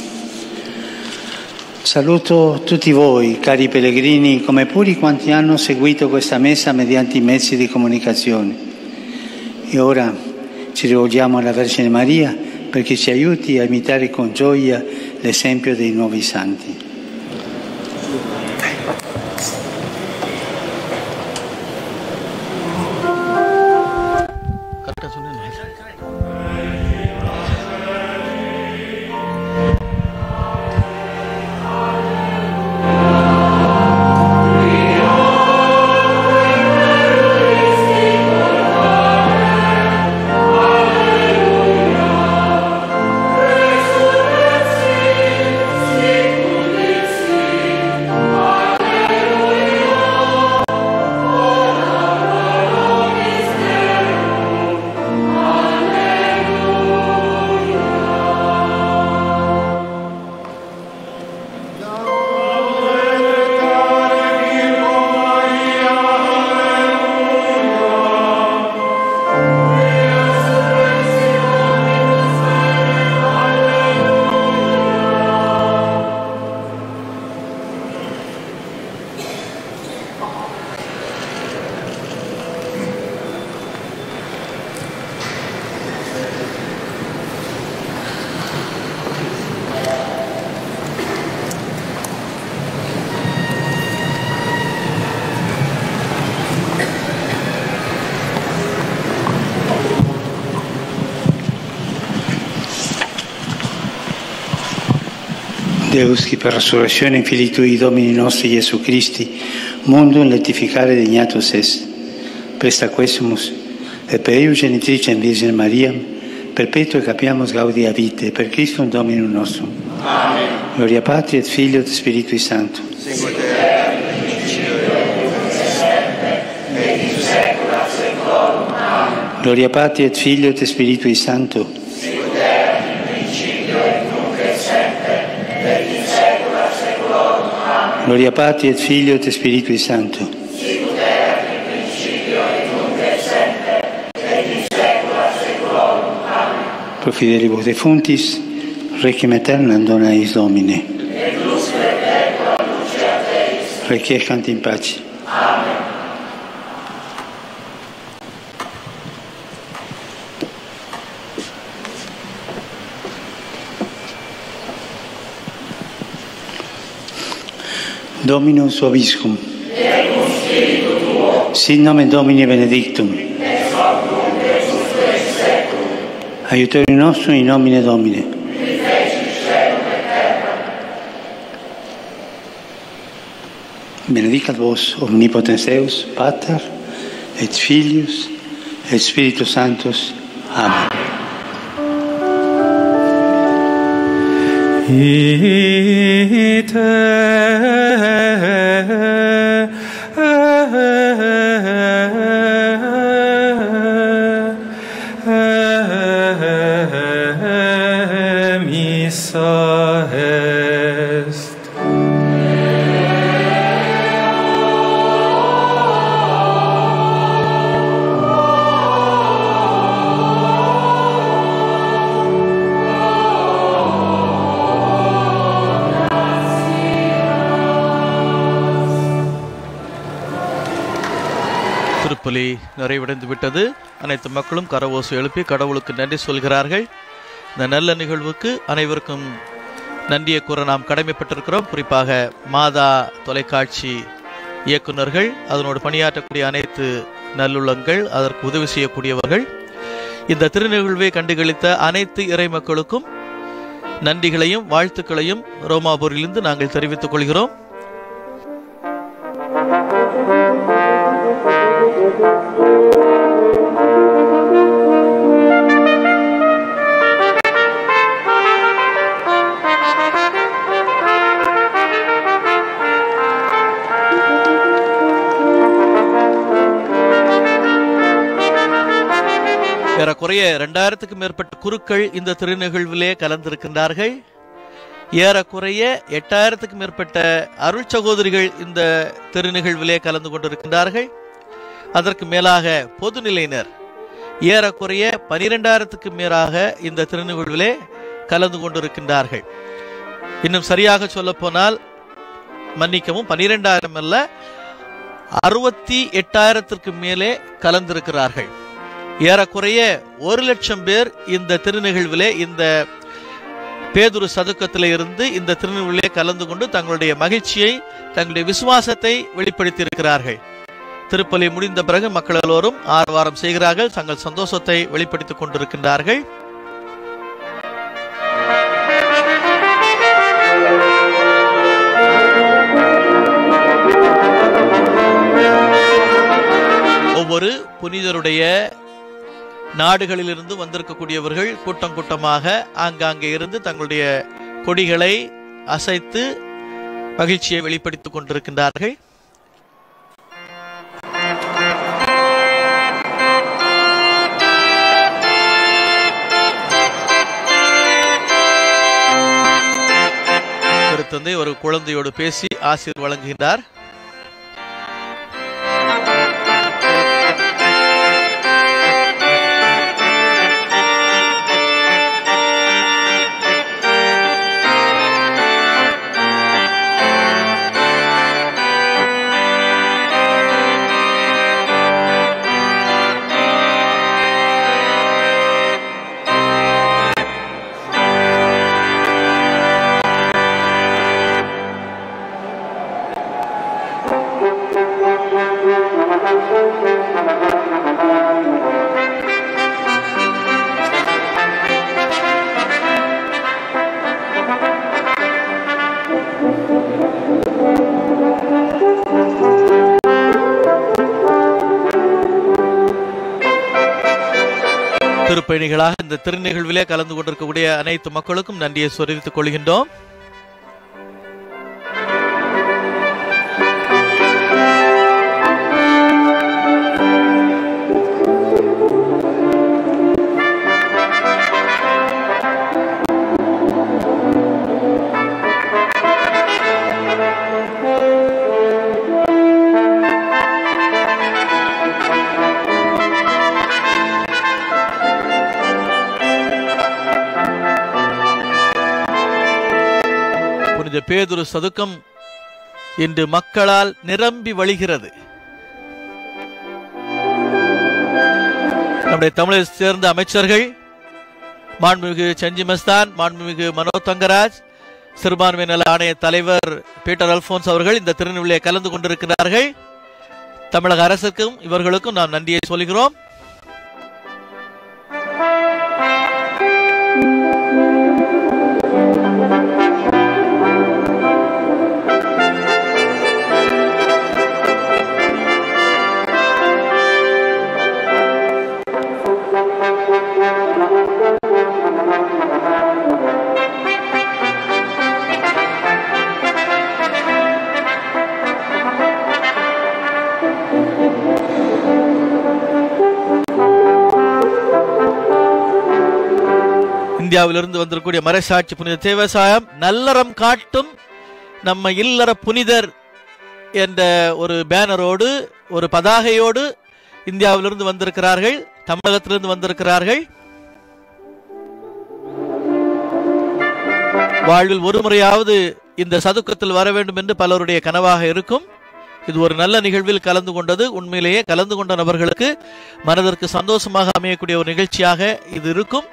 Saluto tutti voi, cari pellegrini, come pure quanti hanno seguito questa messa mediante i mezzi di comunicazione. E ora ci rivolgiamo alla Vergine Maria perché ci aiuti a imitare con gioia l'esempio dei nuovi santi. Deus, che per resurrezione fili Tui, Domini nostri Gesù Cristi, mundum lettificare degnatus est, presta quesumus, et per eius genitrice in Virgine Maria, perpetuo capiamus gaudia vitae, per Christum Dominum nostrum. Amen. Gloria Patri et Filio et Spiritui Sancto. Sicut erat in principio et nunc et semper, et in saecula saeculorum. Amen. Gloria Patri et Filio et Spiritui Sancto. Sicut erat in principio et nunc et semper, et in saecula saeculorum. Amen. Gloria Patri et Filio et Spiritui Sancto. Sicut erat in principio et nunc et semper, et in saecula saeculorum. Amen. Pro fidelibus defuntis, requiem aeternam dona eis Domine. Et lux perpetua luceat eis. Requiescant in pace. Amen. Dominus vobiscum. Et cum spiritu tuo. Sit nomen Domini benedictum. Ex hoc nunc et usque in saeculum. Aiutorium nostrum in nomine Domini. Qui feci caelum et terra. Benedicat vos omnipotens Deus, Pater, et Filius, et Spiritus Sanctus. Amen. Ite missa est. திருப்பலி நிறைவடைந்து விட்டது. அனைத்து மக்களும் கரவோசை எழுப்பி கடவுளுக்கு நன்றி சொல்கிறார்கள். இந்த நல்ல நிகழ்வுக்கு அனைவருக்கும் நன்றியை கூற நாம் கடமைப்பட்டிருக்கிறோம். குறிப்பாக மாதா தொலைக்காட்சி இயக்குநர்கள், அதனோடு பணியாற்றக்கூடிய அனைத்து நல்லுள்ளங்கள், அதற்கு உதவி செய்யக்கூடியவர்கள், இந்த திருநிகழ்வை கண்டுகளித்த அனைத்து இறை மக்களுக்கும் நன்றிகளையும் வாழ்த்துக்களையும் ரோமாபூரிலிருந்து நாங்கள் தெரிவித்துக் கொள்கிறோம். ஏறக்குறைய இரண்டாயிரத்துக்கும் மேற்பட்ட குருக்கள் இந்த திருநிகழ்விலே கலந்திருக்கின்றார்கள். ஏறக்குறைய எட்டாயிரத்துக்கும் மேற்பட்ட அருள் சகோதரிகள் இந்த திருநிகழ்விலே கலந்து கொண்டிருக்கின்றார்கள். அதற்கு மேலாக பொதுநிலையினர் ஏறக்குறைய பனிரெண்டாயிரத்துக்கு மேலாக இந்த திருநிகழ்விலே கலந்து கொண்டிருக்கின்றார்கள். இன்னும் சரியாக சொல்ல போனால் மன்னிக்கவும், பனிரெண்டாயிரம் அல்ல, அறுபத்தி எட்டாயிரத்திற்கு மேலே கலந்திருக்கிறார்கள். ஏறக்குறைய ஒரு லட்சம் பேர் இந்த திருநிகழ்விலே, இந்த பேதுரு சதுக்கத்திலே இருந்து இந்த திருநிகழ்விலே கலந்து கொண்டு தங்களுடைய மகிழ்ச்சியை, தங்களுடைய விசுவாசத்தை வெளிப்படுத்தி இருக்கிறார்கள். திருப்பலி முடிந்த பிறகு மக்கள் எல்லோரும் ஆர்வாரம் செய்கிறார்கள், தங்கள் சந்தோஷத்தை வெளிப்படுத்திக் கொண்டிருக்கின்றார்கள். ஒவ்வொரு புனிதருடைய நாடுகளிலிருந்து வந்திருக்கக்கூடியவர்கள் கூட்டம் கூட்டமாக ஆங்காங்கே இருந்து தங்களுடைய கொடிகளை அசைத்து மகிழ்ச்சியை வெளிப்படுத்திக் கொண்டிருக்கின்றார்கள். திருத்தந்தை ஒரு குழந்தையோடு பேசி ஆசீர் வழங்குகின்றார். திருப்பயணிகளாக இந்த திருநிகழ்விலே கலந்து கொண்டிருக்கக்கூடிய அனைத்து மக்களுக்கும் நன்றியை தெரிவித்துக் கொள்கின்றோம். பேதுரு சதுக்கம் இன்று மக்களால் நிரம்பி வழிகிறது. நம்முடைய தமிழை சேர்ந்த அமைச்சர்கள், மாண்புமிகு செஞ்சி மஸ்தான், மாண்புமிகு மனோ தங்கராஜ், சிறுபான்மை நல ஆணைய தலைவர் பீட்டர் அல்போன்ஸ் அவர்கள் இந்த திருநிகழ்விலே கலந்து கொண்டிருக்கிறார்கள். தமிழக அரசுக்கும் இவர்களுக்கும் நாம் நன்றியை சொல்கிறோம். இந்தியாவிலிருந்து வந்திருக்கூடிய மறைசாட்சி புனித தேவசாயம் நல்லறம் காட்டும் நம்ம இல்லற புனிதர் என்ற ஒரு பேனரோடு, ஒரு பதாகையோடு இந்தியாவிலிருந்து வந்திருக்கிறார்கள், தமிழகத்திலிருந்து வந்திருக்கிறார்கள். வாழ்வில் ஒரு முறையாவது இந்த சதுக்கத்தில் வர வேண்டும் என்று பலருடைய கனவாக இருக்கும். இது ஒரு நல்ல நிகழ்வில் கலந்து கொண்டது. உண்மையிலேயே கலந்து கொண்ட நபர்களுக்கு மனதிற்கு சந்தோஷமாக அமையக்கூடிய ஒரு நிகழ்ச்சியாக இது இருக்கும்.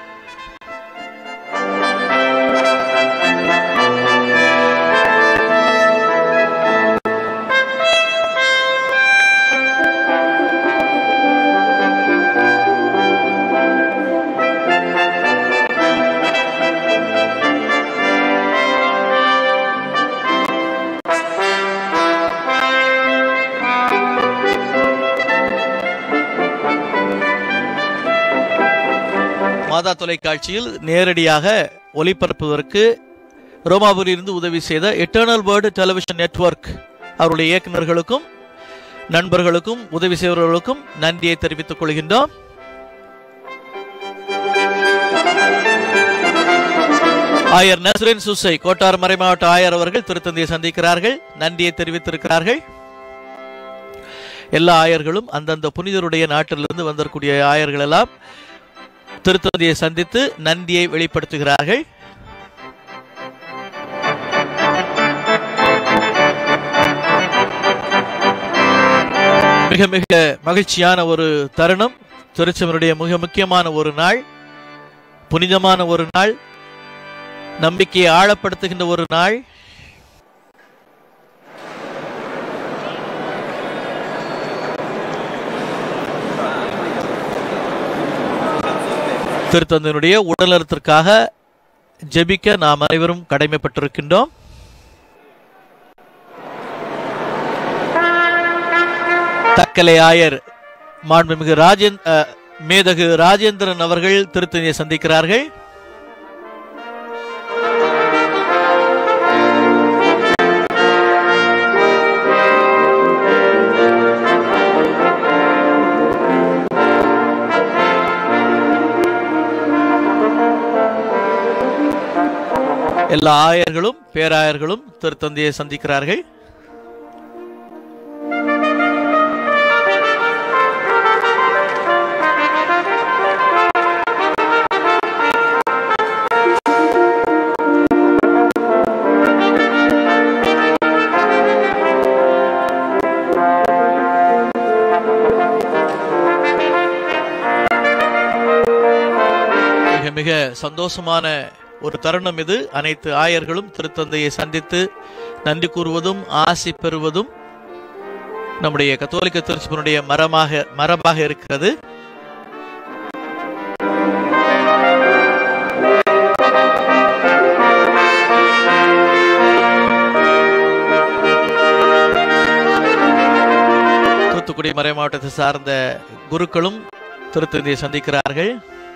மாதா தொலைக்காட்சியில் நேரடியாக ஒளிபரப்புவதற்கு ரோமாபுரியிலிருந்து உதவி செய்த எட்டர்னல் வேர்ல்ட் டெலிவிஷன் நெட்வொர்க் அவருடைய இயக்குநர்களுக்கும் நண்பர்களுக்கும் உதவி செய்வர்களுக்கும் நன்றியை தெரிவித்துக் கொள்கின்றோம். ஆயர் நஸ்ரின் சுசை கோட்டார் மறைமாவட்ட ஆயர் அவர்கள் திருத்தந்தையை சந்திக்கிறார்கள், நன்றியை தெரிவித்திருக்கிறார்கள். எல்லா ஆயர்களும் அந்தந்த புனிதருடைய நாட்டிலிருந்து வந்திருக்கூடிய ஆயர்கள் எல்லாம் திருத்தந்தையை சந்தித்து நன்றியை வெளிப்படுத்துகிறார்கள். மிக மிக மகிழ்ச்சியான ஒரு தருணம். திருச்சபையினுடைய மிக முக்கியமான ஒரு நாள், புனிதமான ஒரு நாள், நம்பிக்கையை ஆழப்படுத்துகின்ற ஒரு நாள். திருத்தந்தையினுடைய உடல்நலத்திற்காக ஜெபிக்க நாம் அனைவரும் கடமைப்பட்டிருக்கின்றோம். தக்கலை ஆயர் மாண்புமிகு ராஜேந்திர மேதகு ராஜேந்திரன் அவர்கள் திருத்தந்தையை சந்திக்கிறார்கள். எல்லா ஆயர்களும் பேராயர்களும் திருத்தந்தையை சந்திக்கிறார்கள். மிக மிக சந்தோஷமான ஒரு தருணம் இது. அனைத்து ஆயர்களும் திருத்தந்தையை சந்தித்து நன்றி கூறுவதும் ஆசி பெறுவதும் நம்முடைய கத்தோலிக்க திருச்சபையினுடைய மரமாக மரபாக இருக்கிறது. தூத்துக்குடி மறை மாவட்டத்தை சார்ந்த குருக்களும் திருத்தந்தையை சந்திக்கிறார்கள்.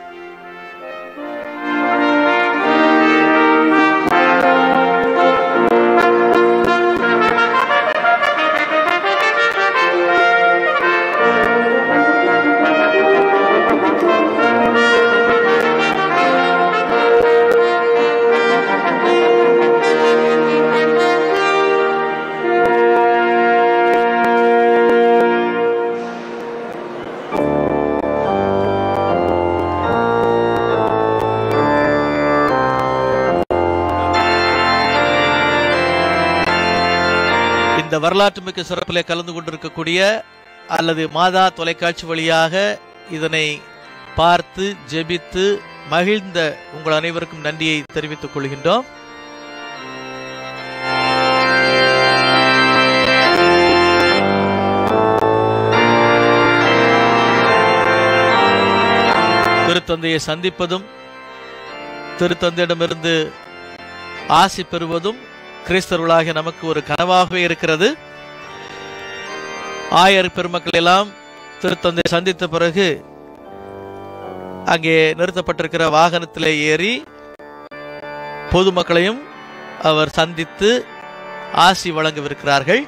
இந்த வரலாற்று மிக்க சிறப்பிலே கலந்து கொண்டிருக்கக்கூடிய அல்லது மாதா தொலைக்காட்சி வழியாக இதனை பார்த்து ஜெபித்து மகிழ்ந்த உங்கள் அனைவருக்கும் நன்றியை தெரிவித்துக் கொள்கின்றோம். திருத்தந்தையை சந்திப்பதும் திருத்தந்தையிடமிருந்து ஆசி பெறுவதும் கிறிஸ்தவர்களாக நமக்கு ஒரு கனவாகவே இருக்கிறது. ஆயர் பெருமக்கள் எல்லாம் திருத்தந்தை சந்தித்த பிறகு அங்கே நிறுத்தப்பட்டிருக்கிற வாகனத்தில் ஏறி பொதுமக்களையும் அவர் சந்தித்து ஆசி வழங்கவிருக்கிறார்கள்.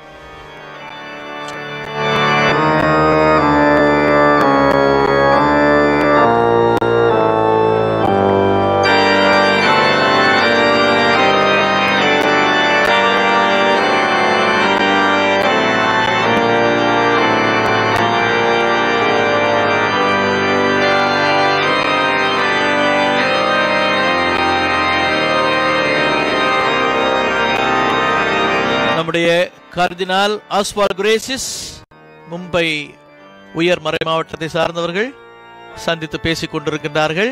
நம்முடைய கர்தினால் ஆஸ்வால் குரேசிஸ் மும்பை உயர் மறை மாவட்டத்தை சார்ந்தவர்கள் சந்தித்து பேசிக் கொண்டிருக்கின்றார்கள்.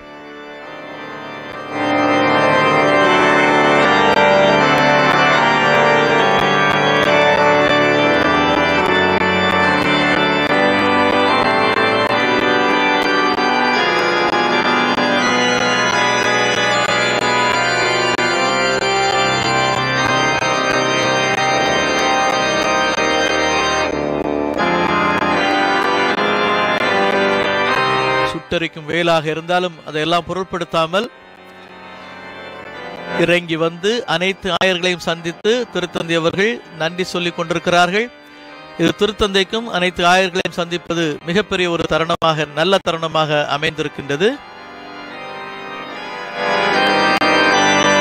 சுட்டரிக்கும் வேலாக இருந்தாலும் அதையெல்லாம் பொருட்படுத்தாமல் இறங்கி வந்து அனைத்து ஆயர்களையும் சந்தித்து திருத்தந்தை அவர்கள் நன்றி சொல்லிக் கொண்டிருக்கிறார்கள். இது திருத்தந்தைக்கும் அனைத்து ஆயர்களையும் சந்திப்பது மிகப்பெரிய ஒரு தருணமாக நல்ல தருணமாக அமைந்திருக்கின்றது.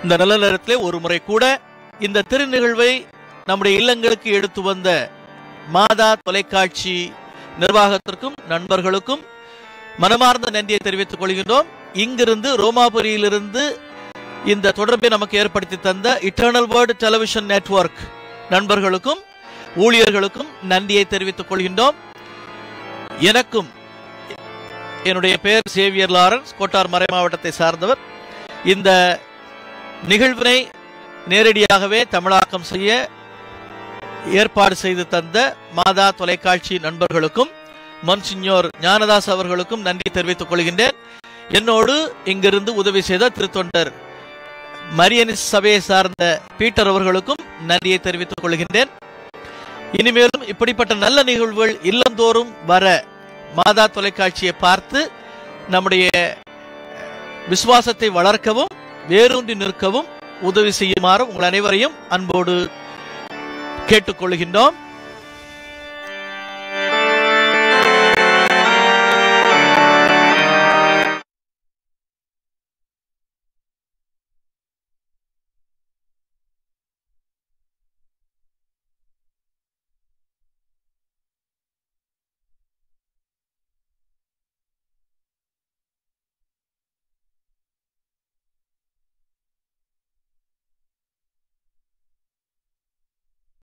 இந்த நல்ல நேரத்திலே ஒரு முறை கூட இந்த திருநிகழ்வை நம்முடைய இல்லங்களுக்கு எடுத்து வந்த மாதா தொலைக்காட்சி நிர்வாகத்திற்கும் நண்பர்களுக்கும் மனமார்ந்த நன்றியை தெரிவித்துக் கொள்கின்றோம். இங்கிருந்து ரோமாபுரியிலிருந்து இந்த தொடர்பை நமக்கு ஏற்படுத்தி தந்த இட்டர்னல் வேர்ல்ட் டெலிவிஷன் நெட்வொர்க் நண்பர்களுக்கும் ஊழியர்களுக்கும் நன்றியை தெரிவித்துக் கொள்கின்றோம். எனக்கும், என்னுடைய பெயர் சேவியர் லாரன்ஸ், கோட்டார் மறை மாவட்டத்தை சார்ந்தவர். இந்த நிகழ்வினை நேரடியாகவே தமிழாக்கம் செய்ய ஏற்பாடு செய்து தந்த மாதா தொலைக்காட்சி நண்பர்களுக்கும் மன்சிஞோர் ஞானதாஸ் அவர்களுக்கும் நன்றி தெரிவித்துக் கொள்கின்றேன். என்னோடு இங்கிருந்து உதவி செய்த திருத்தொண்டர் மரியனிஸ் சபையை சார்ந்த பீட்டர் அவர்களுக்கும் நன்றியை தெரிவித்துக் கொள்கின்றேன். இனிமேலும் இப்படிப்பட்ட நல்ல நிகழ்வுகள் இல்லந்தோறும் வர மாதா தொலைக்காட்சியை பார்த்து நம்முடைய விசுவாசத்தை வளர்க்கவும் வேரூன்றி நிற்கவும் உதவி செய்யுமாறு உங்கள் அனைவரையும் அன்போடு கேட்டுக்கொள்கின்றோம்.